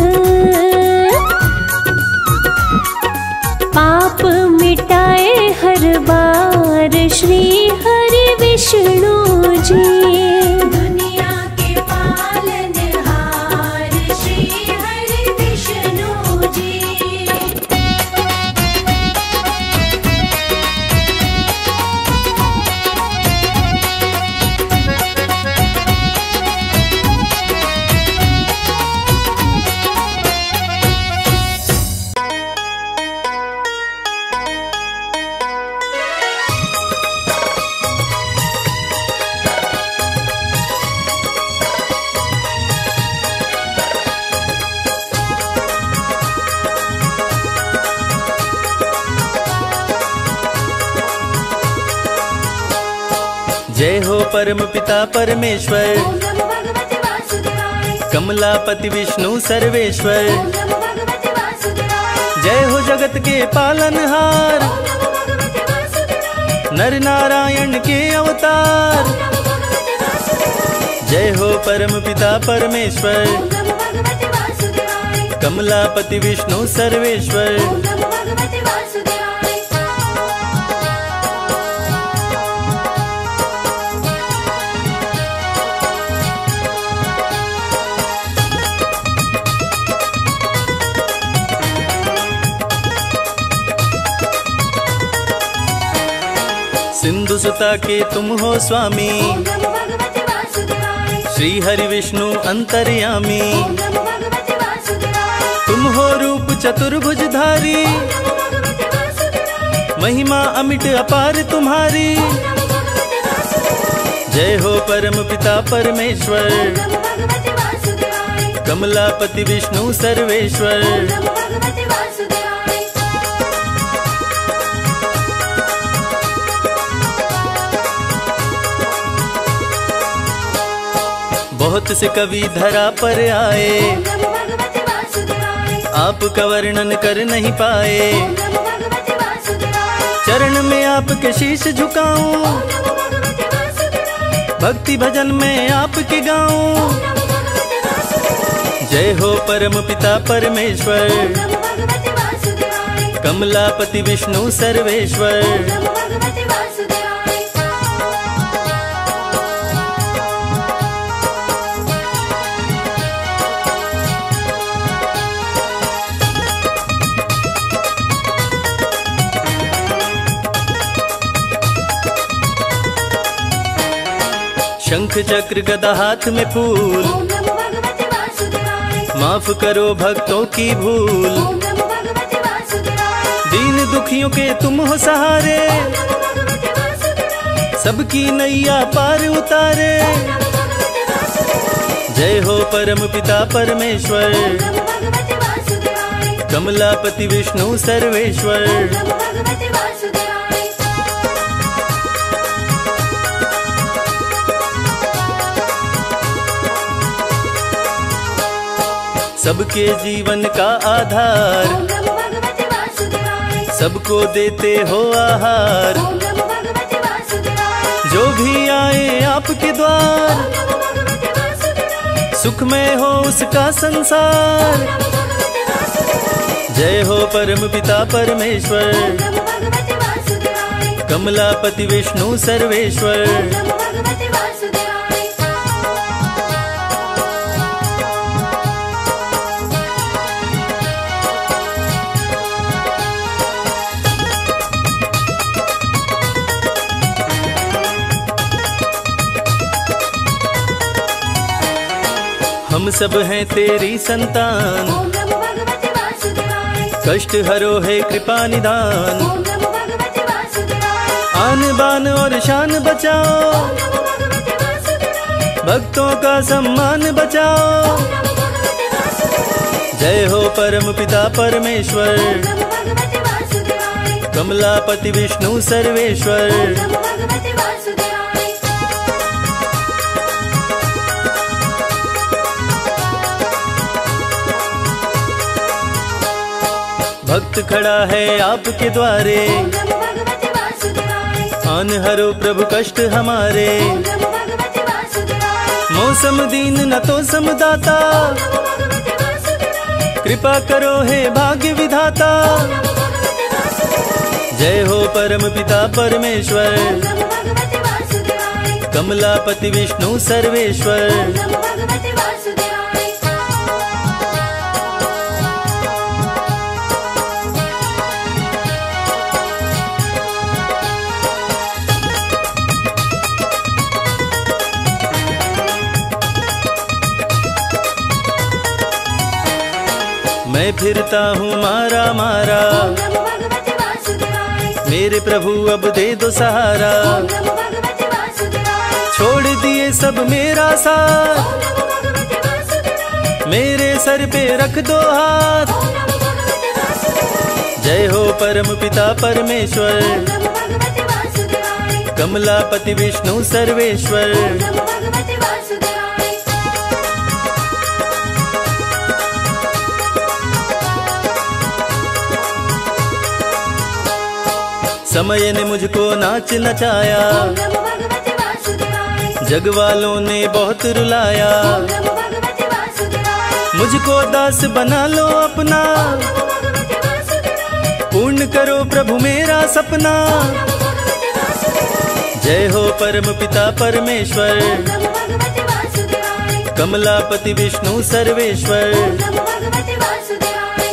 पाप मिटाए हर बार श्री हरि विष्णु जी। दुनिया के पालनहार श्री हरि विष्णु जी। परम पिता परमेश्वर, ओम नमो भगवते वासुदेवाय। कमलापति विष्णु सर्वेश्वर, ओम नमो भगवते वासुदेवाय। जय हो जगत के पालनहार, ओम नमो भगवते वासुदेवाय। नर नारायण के अवतार। ओम नमो भगवते वासुदेवाय। जय हो परम पिता परमेश्वर, ओम नमो भगवते वासुदेवाय। कमलापति विष्णु सर्वेश्वर, ओम नमो भगवते वासुदेवाय। सिंधु सुता के तुम हो स्वामी, ओम नमो भगवते वासुदेवाय। श्री हरि विष्णु अंतर्यामी। ओम नमो भगवते वासुदेवाय। तुम हो रूप चतुर्भुजधारी, ओम नमो भगवते वासुदेवाय। महिमा अमिट अपार तुम्हारी। ओम नमो भगवते वासुदेवाय। जय हो परम पिता परमेश्वर, ओम नमो भगवते वासुदेवाय। कमलापति विष्णु सर्वेश्वर, ओम नमो भगवते वासुदेवाय। बहुत से कवि धरा पर आए, ओम नमो भगवते वासुदेवाय। आपका वर्णन कर नहीं पाए। ओम नमो भगवते वासुदेवाय। चरण में आपके शीश झुकाऊं, ओम नमो भगवते वासुदेवाय। भक्ति भजन में आपके गाऊं। ओम नमो भगवते वासुदेवाय। जय हो परम पिता परमेश्वर, ओम नमो भगवते वासुदेवाय। कमलापति विष्णु सर्वेश्वर, ओम नमो भगवते वासुदेवाय। शंख चक्र गदा हाथ में फूल, ओम नमो भगवते वासुदेवाय। माफ करो भक्तों की भूल। ओम नमो भगवते वासुदेवाय। दीन दुखियों के तुम हो सहारे, ओम नमो भगवते वासुदेवाय। सबकी नैया पार उतारे। ओम नमो भगवते वासुदेवाय। जय हो परम पिता परमेश्वर, ओम नमो भगवते वासुदेवाय। कमलापति विष्णु सर्वेश्वर, ओम नमो भगवते वासुदेवाय। सबके जीवन का आधार, ओम नमो भगवते वासुदेवाय। सबको देते हो आहार। ओम नमो भगवते वासुदेवाय। जो भी आए आपके द्वार, ओम नमो भगवते वासुदेवाय। सुख में हो उसका संसार। ओम नमो भगवते वासुदेवाय। जय हो परम पिता परमेश्वर, ओम नमो भगवते वासुदेवाय। कमलापति विष्णु सर्वेश्वर, ओम नमो भगवते वासुदेवाय। हम सब हैं तेरी संतान, ओम नमो भगवते वासुदेवाय। कष्ट हरो है कृपा निदान। ओम नमो भगवते वासुदेवाय। आन बान और शान बचाओ, ओम नमो भगवते वासुदेवाय। भक्तों का सम्मान बचाओ। ओम नमो भगवते वासुदेवाय। जय हो परम पिता परमेश्वर, ओम नमो भगवते वासुदेवाय। कमलापति विष्णु सर्वेश्वर, ओम नमो भगवते वासुदेवाय। भक्त खड़ा है आपके द्वारे, ओम नमो भगवते वासुदेवाय। आन हरो प्रभु कष्ट हमारे। ओम नमो भगवते वासुदेवाय। मौसम दीन न तो समदाता, ओम नमो भगवते वासुदेवाय। कृपा करो हे भाग्य विधाता। ओम नमो भगवते वासुदेवाय। जय हो परम पिता परमेश्वर, ओम नमो भगवते वासुदेवाय। कमलापति विष्णु सर्वेश्वर, ओम नमो भगवते वासुदेवाय। मैं फिरता हूँ मारा मारा, ओम नमो भगवते वासुदेवाय। मेरे प्रभु अब दे दो सहारा। ओम नमो भगवते वासुदेवाय। छोड़ दिए सब मेरा साथ, ओम नमो भगवते वासुदेवाय। मेरे सर पे रख दो हाथ। ओम नमो भगवते वासुदेवाय। जय हो परम पिता परमेश्वर, ओम नमो भगवते वासुदेवाय। कमलापति विष्णु सर्वेश्वर। ओम नमो भगवते वासुदेवाय। समय ने मुझको नाच नचाया, ओम नमो भगवते वासुदेवाय। जग वालों ने बहुत रुलाया। ओम नमो भगवते वासुदेवाय। मुझको दास बना लो अपना, ओम नमो भगवते वासुदेवाय। पूर्ण करो प्रभु मेरा सपना। ओम नमो भगवते वासुदेवाय। जय हो परम पिता परमेश्वर, ओम नमो भगवते वासुदेवाय। कमलापति विष्णु सर्वेश्वर। ओम नमो भगवते वासुदेवाय।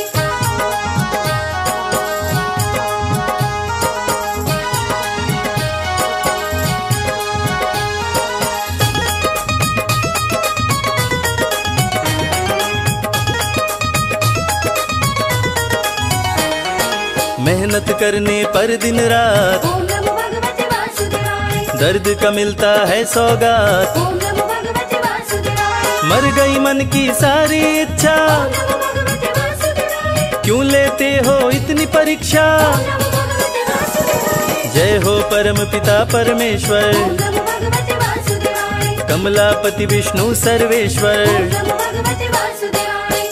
मेहनत करने पर दिन रात, ओम नमो भगवते वासुदेवाय। दर्द का मिलता है सौगात। ओम नमो भगवते वासुदेवाय। मर गई मन की सारी इच्छा, ओम नमो भगवते वासुदेवाय। क्यों लेते हो इतनी परीक्षा। ओम नमो भगवते वासुदेवाय। जय हो परम पिता परमेश्वर, ओम नमो भगवते वासुदेवाय। कमलापति विष्णु सर्वेश्वर। ओम नमो भगवते वासुदेवाय।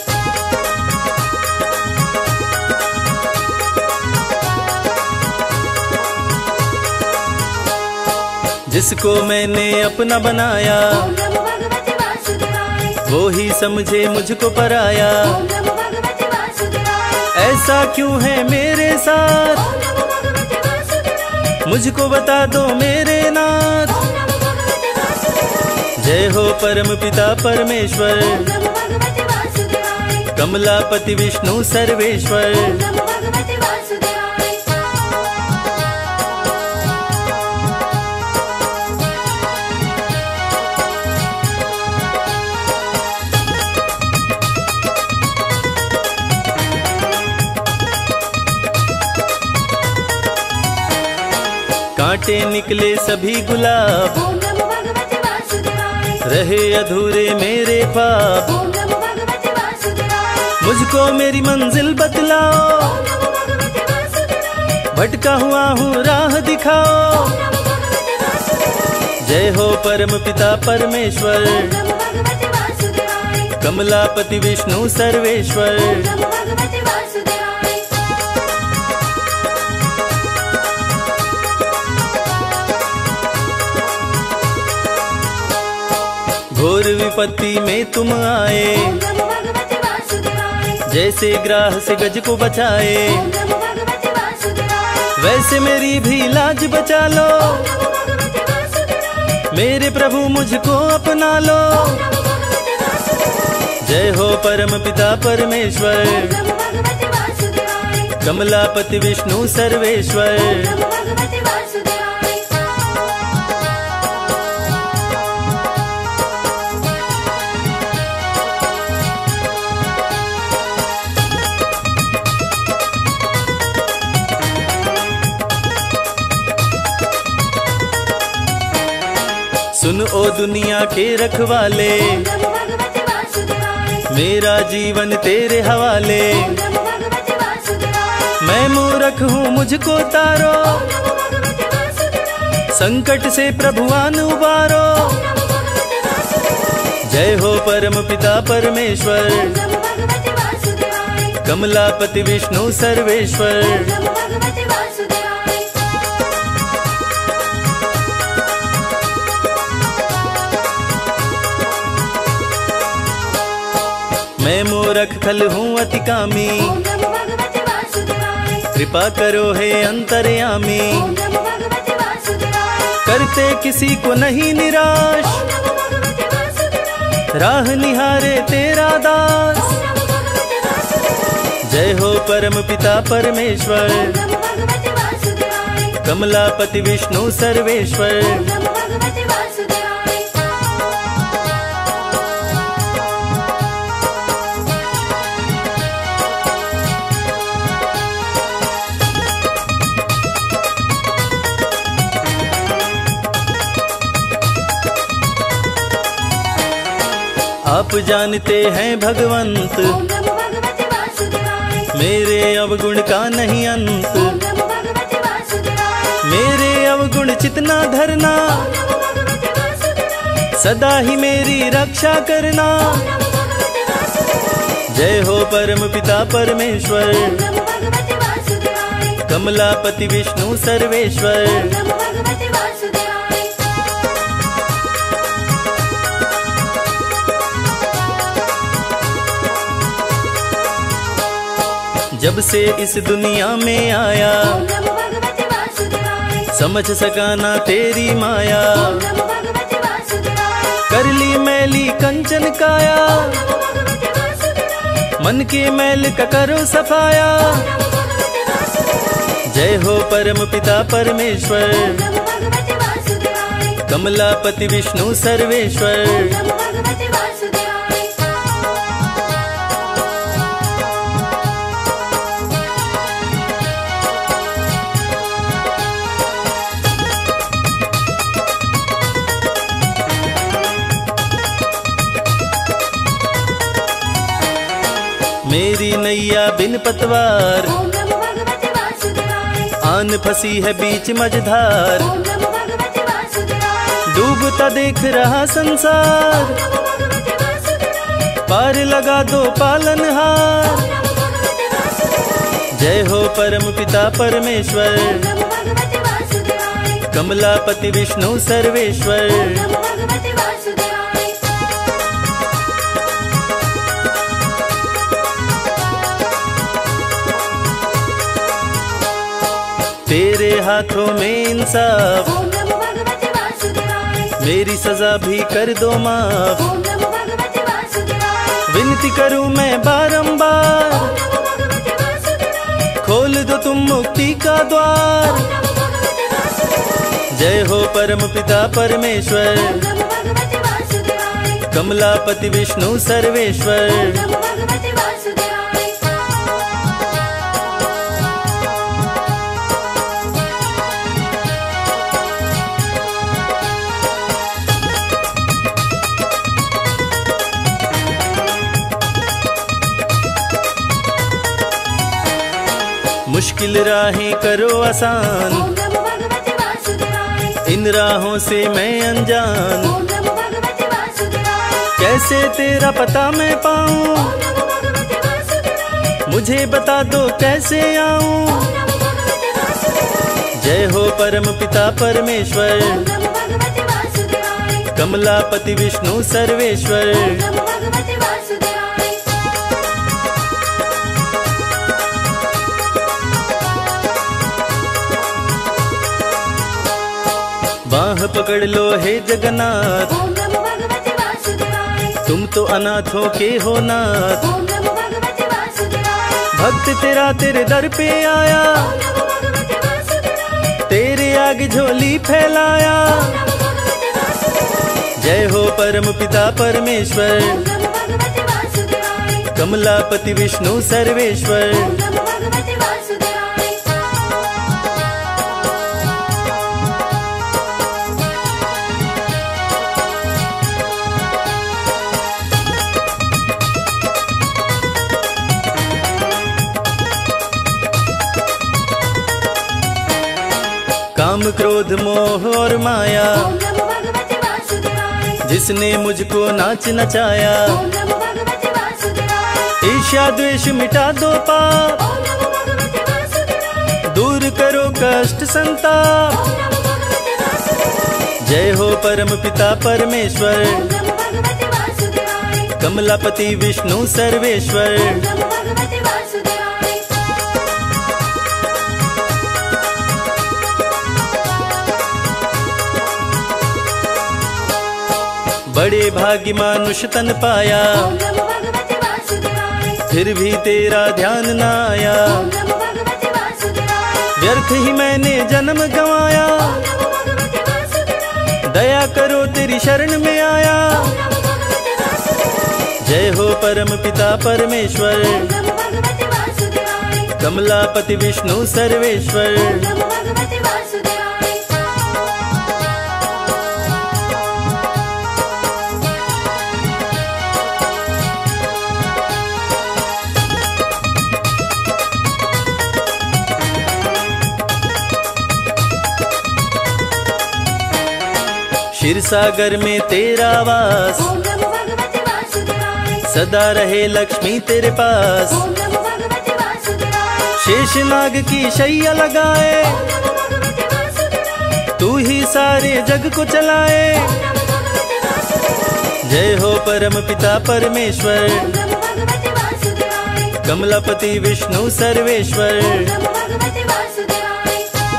जिसको मैंने अपना बनाया, ओम नमो भगवते वासुदेवाय। वो ही समझे मुझको पराया। ओम नमो भगवते वासुदेवाय। ऐसा क्यों है मेरे साथ, ओम नमो भगवते वासुदेवाय। मुझको बता दो मेरे नाथ। ओम नमो भगवते वासुदेवाय। जय हो परम पिता परमेश्वर, ओम नमो भगवते वासुदेवाय। कमलापति विष्णु सर्वेश्वर। ओम नमो भगवते वासुदेवाय। कांटे निकले सभी गुलाब, ओम नमो भगवते वासुदेवाय। रहे अधूरे मेरे पाप। ओम नमो भगवते वासुदेवाय। मुझको मेरी मंजिल बतलाओ, ओम नमो भगवते वासुदेवाय। भटका हुआ हूँ राह दिखाओ। ओम नमो भगवते वासुदेवाय। जय हो परम पिता परमेश्वर, ओम नमो भगवते वासुदेवाय। कमलापति विष्णु सर्वेश्वर। ओम नमो भगवते वासुदेवाय। घोर विपत्ति में तुम आए, ओम नमो भगवते वासुदेवाय। जैसे ग्राह से गज को बचाए। ओम नमो भगवते वासुदेवाय। वैसे मेरी भी लाज बचा लो, ओम नमो भगवते वासुदेवाय। मेरे प्रभु मुझको अपना लो। ओम नमो भगवते वासुदेवाय। जय हो परम पिता परमेश्वर, ओम नमो भगवते वासुदेवाय। कमलापति विष्णु सर्वेश्वर। ओम नमो भगवते वासुदेवाय। सुन ओ दुनिया के रखवाले, ओम नमो भगवते वासुदेवाय। मेरा जीवन तेरे हवाले। ओम नमो भगवते वासुदेवाय। मैं मूर्ख हूँ मुझको तारो, ओम नमो भगवते वासुदेवाय। संकट से प्रभुआन उबारो। ओम नमो भगवते वासुदेवाय। जय हो परम पिता परमेश्वर, ओम नमो भगवते वासुदेवाय। कमलापति विष्णु सर्वेश्वर। ओम नमो भगवते वासुदेवाय। मैं मूर्ख खल हूँ अति कामी, ओम नमो भगवते वासुदेवाय। कृपा करो हे अंतर्यामी। ओम नमो भगवते वासुदेवाय। करते किसी को नहीं निराश, ओम नमो भगवते वासुदेवाय। राह निहारे तेरा दास। ओम नमो भगवते वासुदेवाय। जय हो परम पिता परमेश्वर, ओम नमो भगवते वासुदेवाय। कमलापति विष्णु सर्वेश्वर। ओम नमो भगवते वासुदेवाय। आप जानते हैं भगवंत, ओम नमो भगवते वासुदेवाय। मेरे अवगुण का नहीं अंत। ओम नमो भगवते वासुदेवाय। मेरे अवगुण चितना धरना, ओम नमो भगवते वासुदेवाय। सदा ही मेरी रक्षा करना। ओम नमो भगवते वासुदेवाय। जय हो परम पिता परमेश्वर, ओम नमो भगवते वासुदेवाय। कमलापति विष्णु सर्वेश्वर। ओम नमो भगवते वासुदेवाय। जब से इस दुनिया में आया, ओम नमो भगवते वासुदेवाय। समझ सका ना तेरी माया। ओम नमो भगवते वासुदेवाय। कर ली मैली कंचन काया, ओम नमो भगवते वासुदेवाय। मन के मैल का करो सफाया। ओम नमो भगवते वासुदेवाय। जय हो परम पिता परमेश्वर, ओम नमो भगवते वासुदेवाय। कमलापति विष्णु सर्वेश्वर। ओम नमो भगवते वासुदेवाय। मेरी नैया बिन पतवार, ओम नमो भगवते वासुदेवाय। आन फंसी है बीच मझधार। ओम नमो भगवते वासुदेवाय। डूबता देख रहा संसार, ओम नमो भगवते वासुदेवाय। पार लगा दो पालनहार। ओम नमो भगवते वासुदेवाय। जय हो परम पिता परमेश्वर, ओम नमो भगवते वासुदेवाय। कमलापति विष्णु सर्वेश्वर। ओम नमो भगवते वासुदेवाय। तेरे हाथों में इंसाफ, ओम नमो भगवते वासुदेवाय। मेरी सजा भी कर दो माफ। ओम नमो भगवते वासुदेवाय। विनती करूं मैं बारंबार, ओम नमो भगवते वासुदेवाय। खोल दो तुम मुक्ति का द्वार। ओम नमो भगवते वासुदेवाय। जय हो परम पिता परमेश्वर, ओम नमो भगवते वासुदेवाय। कमलापति विष्णु सर्वेश्वर। ओम नमो भगवते वासुदेवाय। मुश्किल राहें करो आसान, ओम नमो भगवते वासुदेवाय। इन राहों से मैं अनजान। ओम नमो भगवते वासुदेवाय। कैसे तेरा पता मैं पाऊं, ओम नमो भगवते वासुदेवाय। मुझे बता दो कैसे आऊं। ओम नमो भगवते वासुदेवाय। जय हो परम पिता परमेश्वर, ओम नमो भगवते वासुदेवाय। कमलापति विष्णु सर्वेश्वर। ओम नमो भगवते वासुदेवाय। बाह पकड़ लो हे जगन्नाथ, ओम नमो भगवते वासुदेवाय। तुम तो अनाथों के हो नाथ। ओम नमो भगवते वासुदेवाय। भक्त तेरा तेरे दर पे आया, ओम नमो भगवते वासुदेवाय। तेरे आगे झोली फैलाया। ओम नमो भगवते वासुदेवाय। जय हो परम पिता परमेश्वर, ओम नमो भगवते वासुदेवाय। कमलापति विष्णु सर्वेश्वर। ओम नमो भगवते वासुदेवाय। काम क्रोध मोह और माया, ओम नमो भगवते वासुदेवाय। जिसने मुझको नाच नचाया। ओम नमो भगवते वासुदेवाय। ईर्ष्या द्वेष मिटा दो पाप, ओम नमो भगवते वासुदेवाय। दूर करो कष्ट संताप। ओम नमो भगवते वासुदेवाय। जय हो परम पिता परमेश्वर, ओम नमो भगवते वासुदेवाय। कमलापति विष्णु सर्वेश्वर। ओम नमो भगवते वासुदेवाय। बड़े भाग्य मानुष तन पाया, ओम नमो भगवते वासुदेवाय। फिर भी तेरा ध्यान न आया। ओम नमो भगवते वासुदेवाय। व्यर्थ ही मैंने जन्म गंवाया, ओम नमो भगवते वासुदेवाय। दया करो तेरी शरण में आया। ओम नमो भगवते वासुदेवाय। जय हो परम पिता परमेश्वर, ओम नमो भगवते वासुदेवाय। कमलापति विष्णु सर्वेश्वर। ओम नमो भगवते वासुदेवाय। क्षीर सागर में तेरा वास, ओम नमो भगवते वासुदेवाय। सदा रहे लक्ष्मी तेरे पास। ओम नमो भगवते वासुदेवाय। शेष नाग की शैया लगाए, ओम नमो भगवते वासुदेवाय। तू ही सारे जग को चलाए। ओम नमो भगवते वासुदेवाय। जय हो परम पिता परमेश्वर, ओम नमो भगवते वासुदेवाय। कमलापति विष्णु सर्वेश्वर। ओम नमो भगवते वासुदेवाय।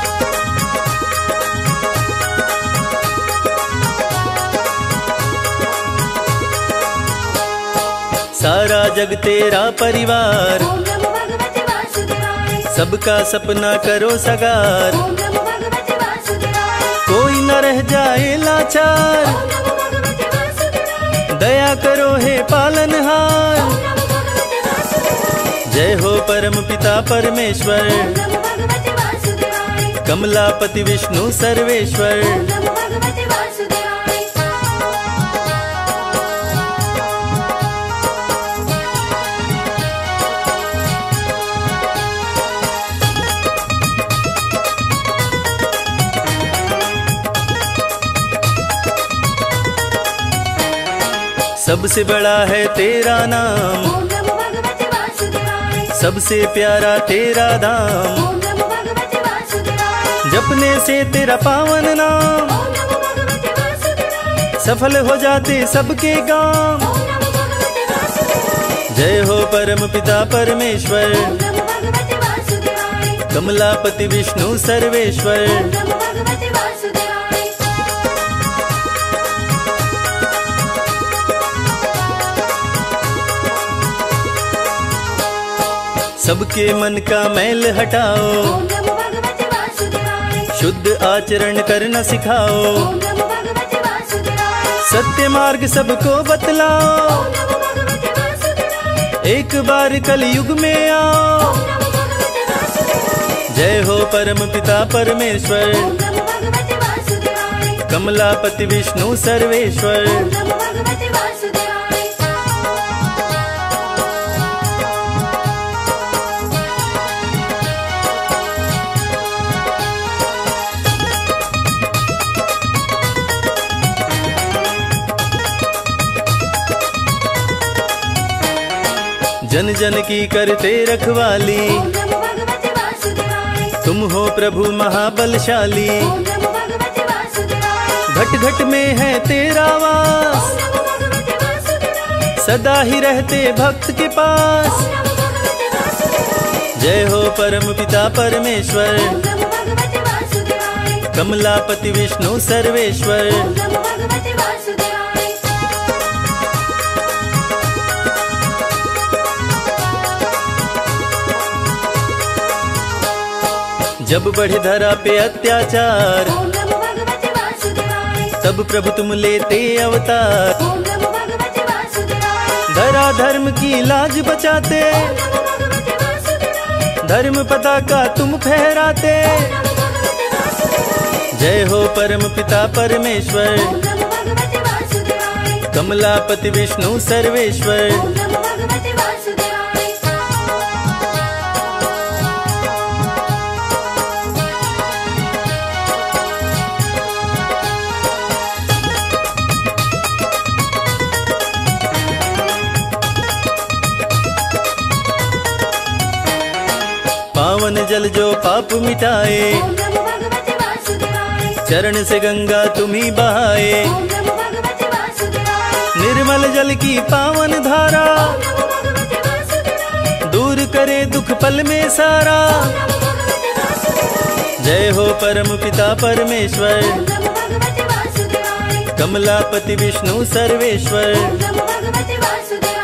सारा जग तेरा परिवार, ओम नमो भगवते वासुदेवाय। सबका सपना करो सगार। ओम नमो भगवते वासुदेवाय। कोई न रह जाए लाचार, ओम नमो भगवते वासुदेवाय। दया करो हे पालनहार। ओम नमो भगवते वासुदेवाय। जय हो परम पिता परमेश्वर, ओम नमो भगवते वासुदेवाय। कमलापति विष्णु सर्वेश्वर। ओम नमो भगवते वासुदेवाय। सबसे बड़ा है तेरा नाम, ओम नमो भगवते वासुदेवाय। सबसे प्यारा तेरा धाम। ओम नमो भगवते वासुदेवाय। जपने से तेरा पावन नाम, ओम नमो भगवते वासुदेवाय। सफल हो जाते सबके काम। ओम नमो भगवते वासुदेवाय। जय हो परम पिता परमेश्वर, ओम नमो भगवते वासुदेवाय। कमलापति विष्णु सर्वेश्वर। ओम नमो भगवते वासुदेवाय। सबके मन का मैल हटाओ, ओम नमो भगवते वासुदेवाय। शुद्ध आचरण करना सिखाओ। ओम नमो भगवते वासुदेवाय। सत्य मार्ग सबको बतलाओ, ओम नमो भगवते वासुदेवाय। एक बार कलयुग में आओ। ओम नमो भगवते वासुदेवाय। जय हो परम पिता परमेश्वर, ओम नमो भगवते वासुदेवाय। कमलापति विष्णु सर्वेश्वर। ओम नमो भगवते वासुदेवाय। जन जन की करते रखवाली, ओम नमो भगवते वासुदेवाय। तुम हो प्रभु महाबलशाली। ओम नमो भगवते वासुदेवाय। घट घट में है तेरा वास, ओम नमो भगवते वासुदेवाय। सदा ही रहते भक्त के पास। ओम नमो भगवते वासुदेवाय। जय हो परम पिता परमेश्वर, ओम नमो भगवते वासुदेवाय। कमलापति विष्णु सर्वेश्वर। ओम नमो भगवते वासुदेवाय। जब बढ़े धरा पे अत्याचार, ओम नमो भगवते वासुदेवाय। तब प्रभु तुम लेते अवतार। ओम नमो भगवते वासुदेवाय। धरा धर्म की लाज बचाते, ओम नमो भगवते वासुदेवाय। धर्म पताका तुम फहराते। ओम नमो भगवते वासुदेवाय। जय हो परम पिता परमेश्वर, ओम नमो भगवते वासुदेवाय। कमलापति विष्णु सर्वेश्वर। ओम नमो भगवते वासुदेवाय। पावन जल जो पाप मिटाए, ओम नमो भगवते वासुदेवाय। चरण से गंगा तुम्ही बहाए। ओम नमो भगवते वासुदेवाय। निर्मल जल की पावन धारा, ओम नमो भगवते वासुदेवाय। दूर करे दुख पल में सारा। ओम नमो भगवते वासुदेवाय। जय हो परम पिता परमेश्वर, ओम नमो भगवते वासुदेवाय। कमलापति विष्णु सर्वेश्वर। ओम नमो भगवते वासुदेवाय।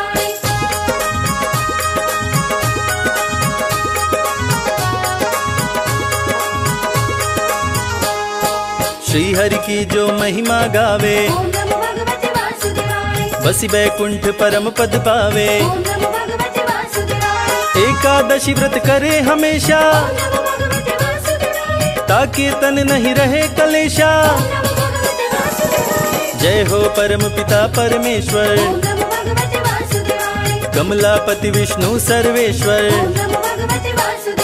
श्री हरि की जो महिमा गावे, ओम नमो भगवते वासुदेवाय। बसी बैकुंठ परम पद पावे। ओम नमो भगवते वासुदेवाय। एकादशी व्रत करे हमेशा, ओम नमो भगवते वासुदेवाय। ताकि तन नहीं रहे कलेशा। ओम नमो भगवते वासुदेवाय। जय हो परम पिता परमेश्वर, ओम नमो भगवते वासुदेवाय। कमलापति विष्णु सर्वेश्वर। ओम नमो भगवते वासुदेवाय।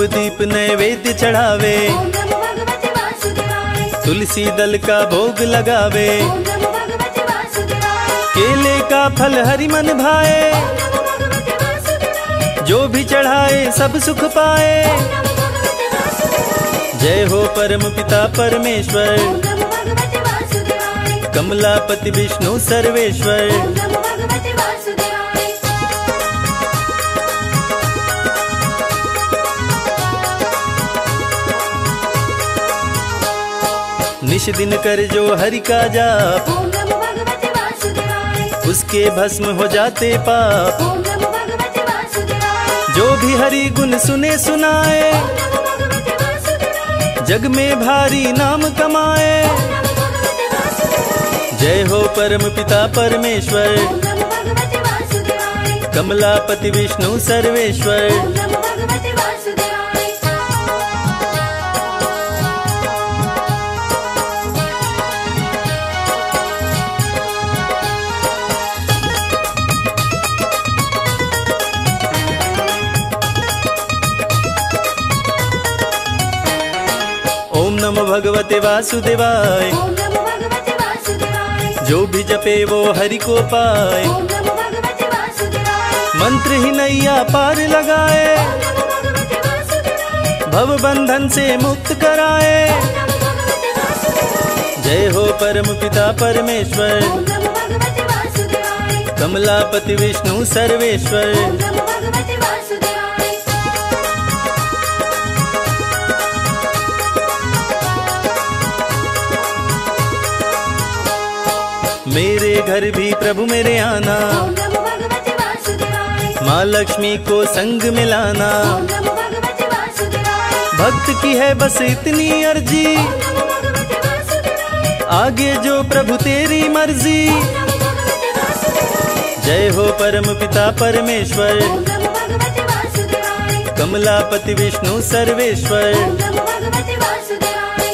धूप दीप नैवेद्य चढ़ावे, ओम नमो भगवते वासुदेवाय। तुलसी दल का भोग लगावे, ओम नमो भगवते वासुदेवाय। केले का फल हरि मन भाए, ओम नमो भगवते वासुदेवाय। जो भी चढ़ाए सब सुख पाए। ओम नमो भगवते वासुदेवाय। जय हो परम पिता परमेश्वर, ओम नमो भगवते वासुदेवाय। कमलापति विष्णु सर्वेश्वर। ओम नमो भगवते वासुदेवाय। निश दिन कर जो हरि का जाप, ओम नमो भगवते वासुदेवाय। उसके भस्म हो जाते पाप। ओम नमो भगवते वासुदेवाय। जो भी हरि गुण सुने सुनाए, ओम नमो भगवते वासुदेवाय। जग में भारी नाम कमाए। ओम नमो भगवते वासुदेवाय। जय हो परम पिता परमेश्वर, ओम नमो भगवते वासुदेवाय। कमलापति विष्णु सर्वेश्वर। ओम नमो भगवते वासुदेवाय। ओम नमो भगवते वासुदेवाय। ओम नमो भगवते वासुदेवाय। जो भी जपे वो हरि को पाए, ओम नमो भगवते वासुदेवाय। मंत्र ही नैया पार लगाए, ओम नमो भगवते वासुदेवाय। भव बंधन से मुक्त कराए। ओम नमो भगवते वासुदेवाय। जय हो परम पिता परमेश्वर, ओम नमो भगवते वासुदेवाय। कमलापति विष्णु सर्वेश्वर। ओम नमो भगवते वासुदेवाय। मेरे घर भी प्रभु मेरे आना, ओम नमो भगवते वासुदेवाय। माँ लक्ष्मी को संग मिलाना। ओम नमो भगवते वासुदेवाय। भक्त की है बस इतनी अर्जी, ओम नमो भगवते वासुदेवाय। आगे जो प्रभु तेरी मर्जी। ओम नमो भगवते वासुदेवाय। जय हो परम पिता परमेश्वर, ओम नमो भगवते वासुदेवाय। कमलापति विष्णु सर्वेश्वर। ओम नमो भगवते वासुदेवाय।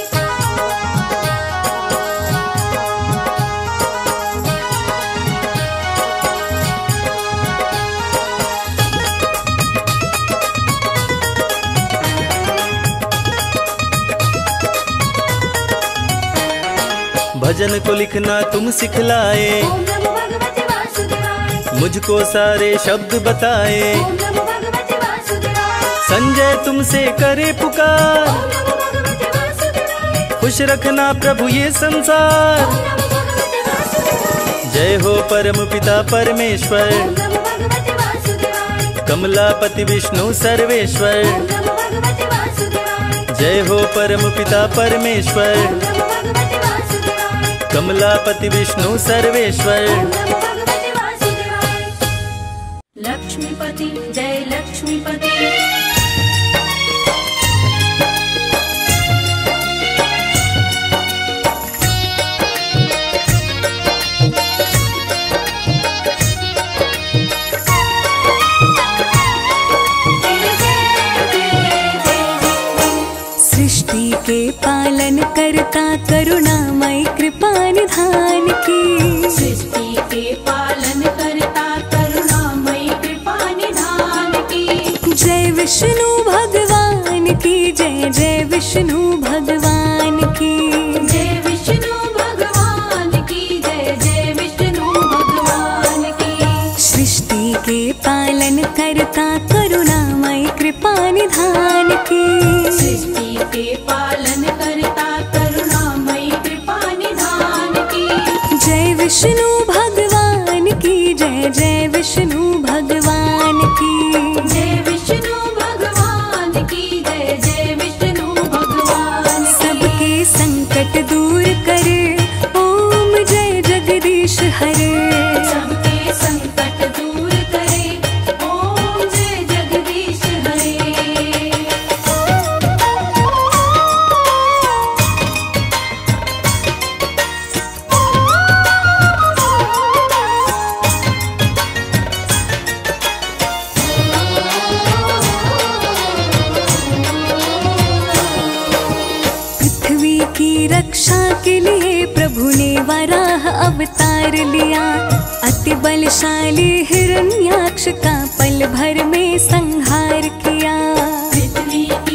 भजन को लिखना तुम सिखलाए, ओम नमो भगवते वासुदेवाय। मुझको सारे शब्द बताए। ओम नमो भगवते वासुदेवाय। संजय तुमसे करे पुकार, ओम नमो भगवते वासुदेवाय। खुश रखना प्रभु ये संसार। ओम नमो भगवते वासुदेवाय। जय हो परम पिता परमेश्वर, ओम नमो भगवते वासुदेवाय। कमलापति विष्णु सर्वेश्वर। ओम नमो भगवते वासुदेवाय। जय हो परम पिता परमेश्वर, ओम नमो भगवते वासुदेवाय। कमलापति विष्णु सर्वेश्वर। ओम नमो भगवते वासुदेवाय। लक्ष्मीपति जय लक्ष्मीपति। सृष्टि के पालन करता करुणामय कृपा निधान की। सृष्टि के पालन करता करुणामय कृपा निधान की। जय विष्णु भगवान की जय, जय विष्णु भगवान की। जय विष्णु भगवान की जय, जय विष्णु भगवान की। सृष्टि के पालन करता करुणामय कृपा निधान की। सृष्टि के पालन करता करुणामय कृपा निधान की। जय विष्णु भगवान की जय, जय विष्णु भगवान की। जय विष्णु भगवान की जय, जय विष्णु भगवान की। सबके संकट दूर करे ओम जय जगदीश हरे। सबके संकट दूर करे ओम जय जगदीश हरे। पृथ्वी की रक्षा के लिए प्रभु ने वराह अवतार लिया। अति बलशाली हिरण्याक्ष का पल भर में संहार किया। पृथ्वी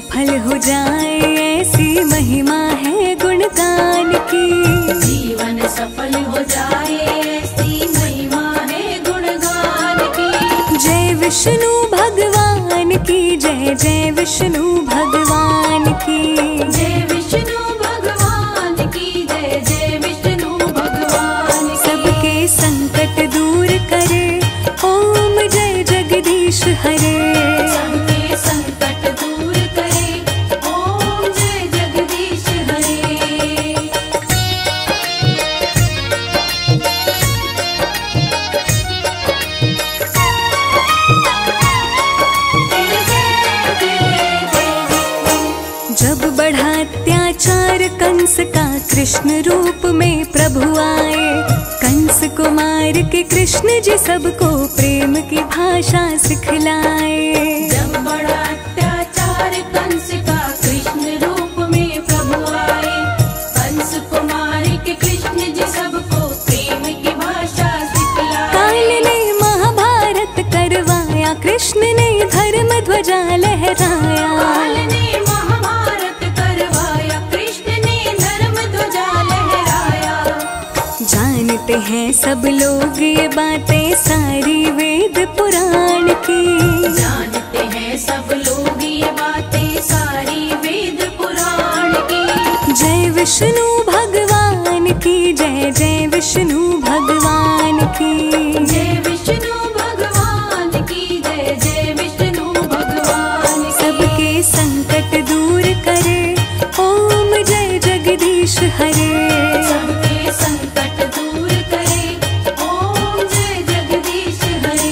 सफल हो जाए ऐसी महिमा है गुणगान की। जीवन सफल हो जाए ऐसी महिमा है गुणगान की। जय विष्णु भगवान की जय, जय विष्णु भगवान की। जय विष्णु भगवान की जय, जय विष्णु भगवान की। सबके संकट दूर करे ओम जय जगदीश हरे। सबके संकट दूर करे ओम जय जगदीश हरे। जब बढ़ा अत्याचार कंस का कृष्ण रूप में प्रभु आए। कंस को मार के कृष्ण जी सबको प्रेम की भाषा सिखलाए। जब बड़ा अत्याचार कंस का कृष्ण रूप में प्रभु आए। कंस को मार के कृष्ण जी सबको प्रेम की भाषा सिखलाए। काल ने महाभारत करवाया, कृष्ण ने धर्म ध्वजा लहराया। काल ने महाभारत करवाया, कृष्ण ने धर्म ध्वजा लहराया। जानते हैं सब लोग ये बातें सारी वेद पुराण की। जानते हैं सब लोग ये बातें सारी वेद पुराण की। जय विष्णु भगवान की जय, जय विष्णु भगवान की। जय विष्णु भगवान की जय, जय विष्णु भगवान की। सबके संकट दूर करे ओम जय जगदीश हरे। सबके संकट दूर करे ओम जय जगदीश हरे।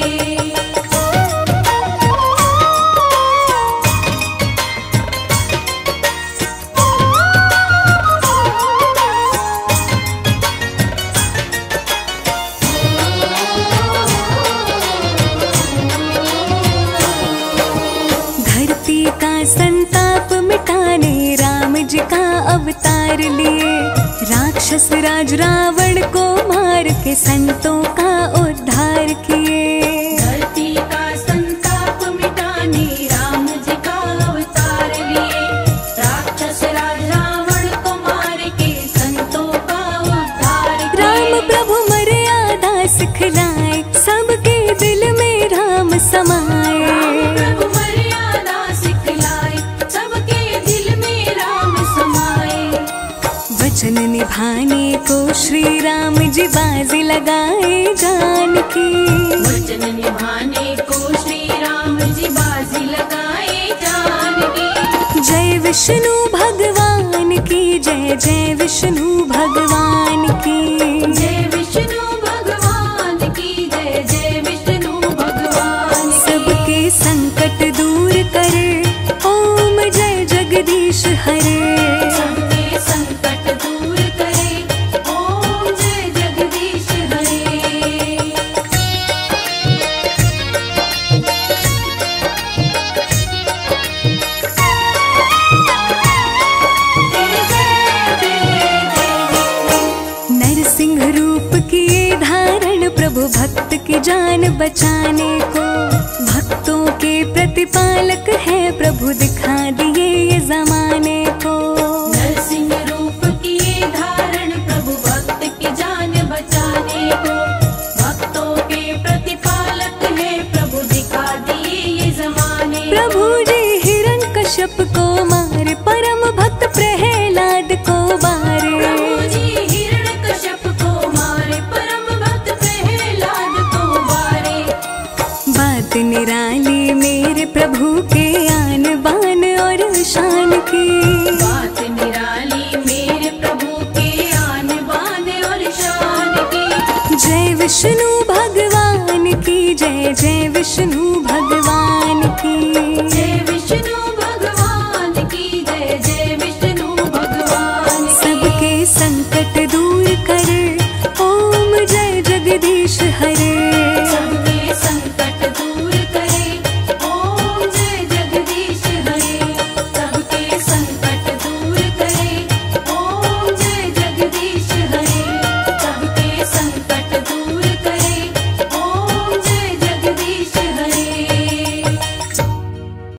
धरती का संताप मिटाने राम जी का अवतार लिए। राक्षस राज रावण को मार के संतों का उद्धार किए। धरती का संताप मिटाने राम जी का अवतार लिए। राक्षस राज रावण को मार के संतों का उद्धार किए। राम प्रभु मर्यादा सिखलाए, सबके दिल में राम समाए। राम प्रभु मर्यादा सिखलाए, सबके दिल में राम समाए। वचन निभाने को श्री राम जी बाजी लगाए जान की। वचन निभाने को श्री राम जी बाजी लगाए जान की। जय विष्णु भगवान की जय, जय विष्णु भगवान की। जय विष्णु भगवान की जय, जय विष्णु भगवान की। सबके संकट दूर करे ओम जय जगदीश हरे। सबके संकट दूर करे ओम जय जगदीश हरे। नरसिंह रूप किए धारण प्रभु भक्त की जान बचाने को। भक्तों के प्रतिपालक है प्रभु दिखा दिए ये जमाने को। नरसिंह रूप किए धारण प्रभु भक्त की जान बचाने को। भक्तों के प्रतिपालक है प्रभु दिखा दिए ये जमाने। प्रभु जी हिरण्यकश्यप को मारे, परम भक्त प्रहलाद को बारे। प्रभु जी हिरण्यकश्यप को मारे, परम भक्त प्रहलाद को मारे। बात निराली मेरे प्रभु के आन बान और शान की। बात निराली मेरे प्रभु के आन बान और शान की। जय विष्णु भगवान की जय, जय विष्णु भगवान की। जय विष्णु भगवान की जय, जय विष्णु भगवान की। सबके संकट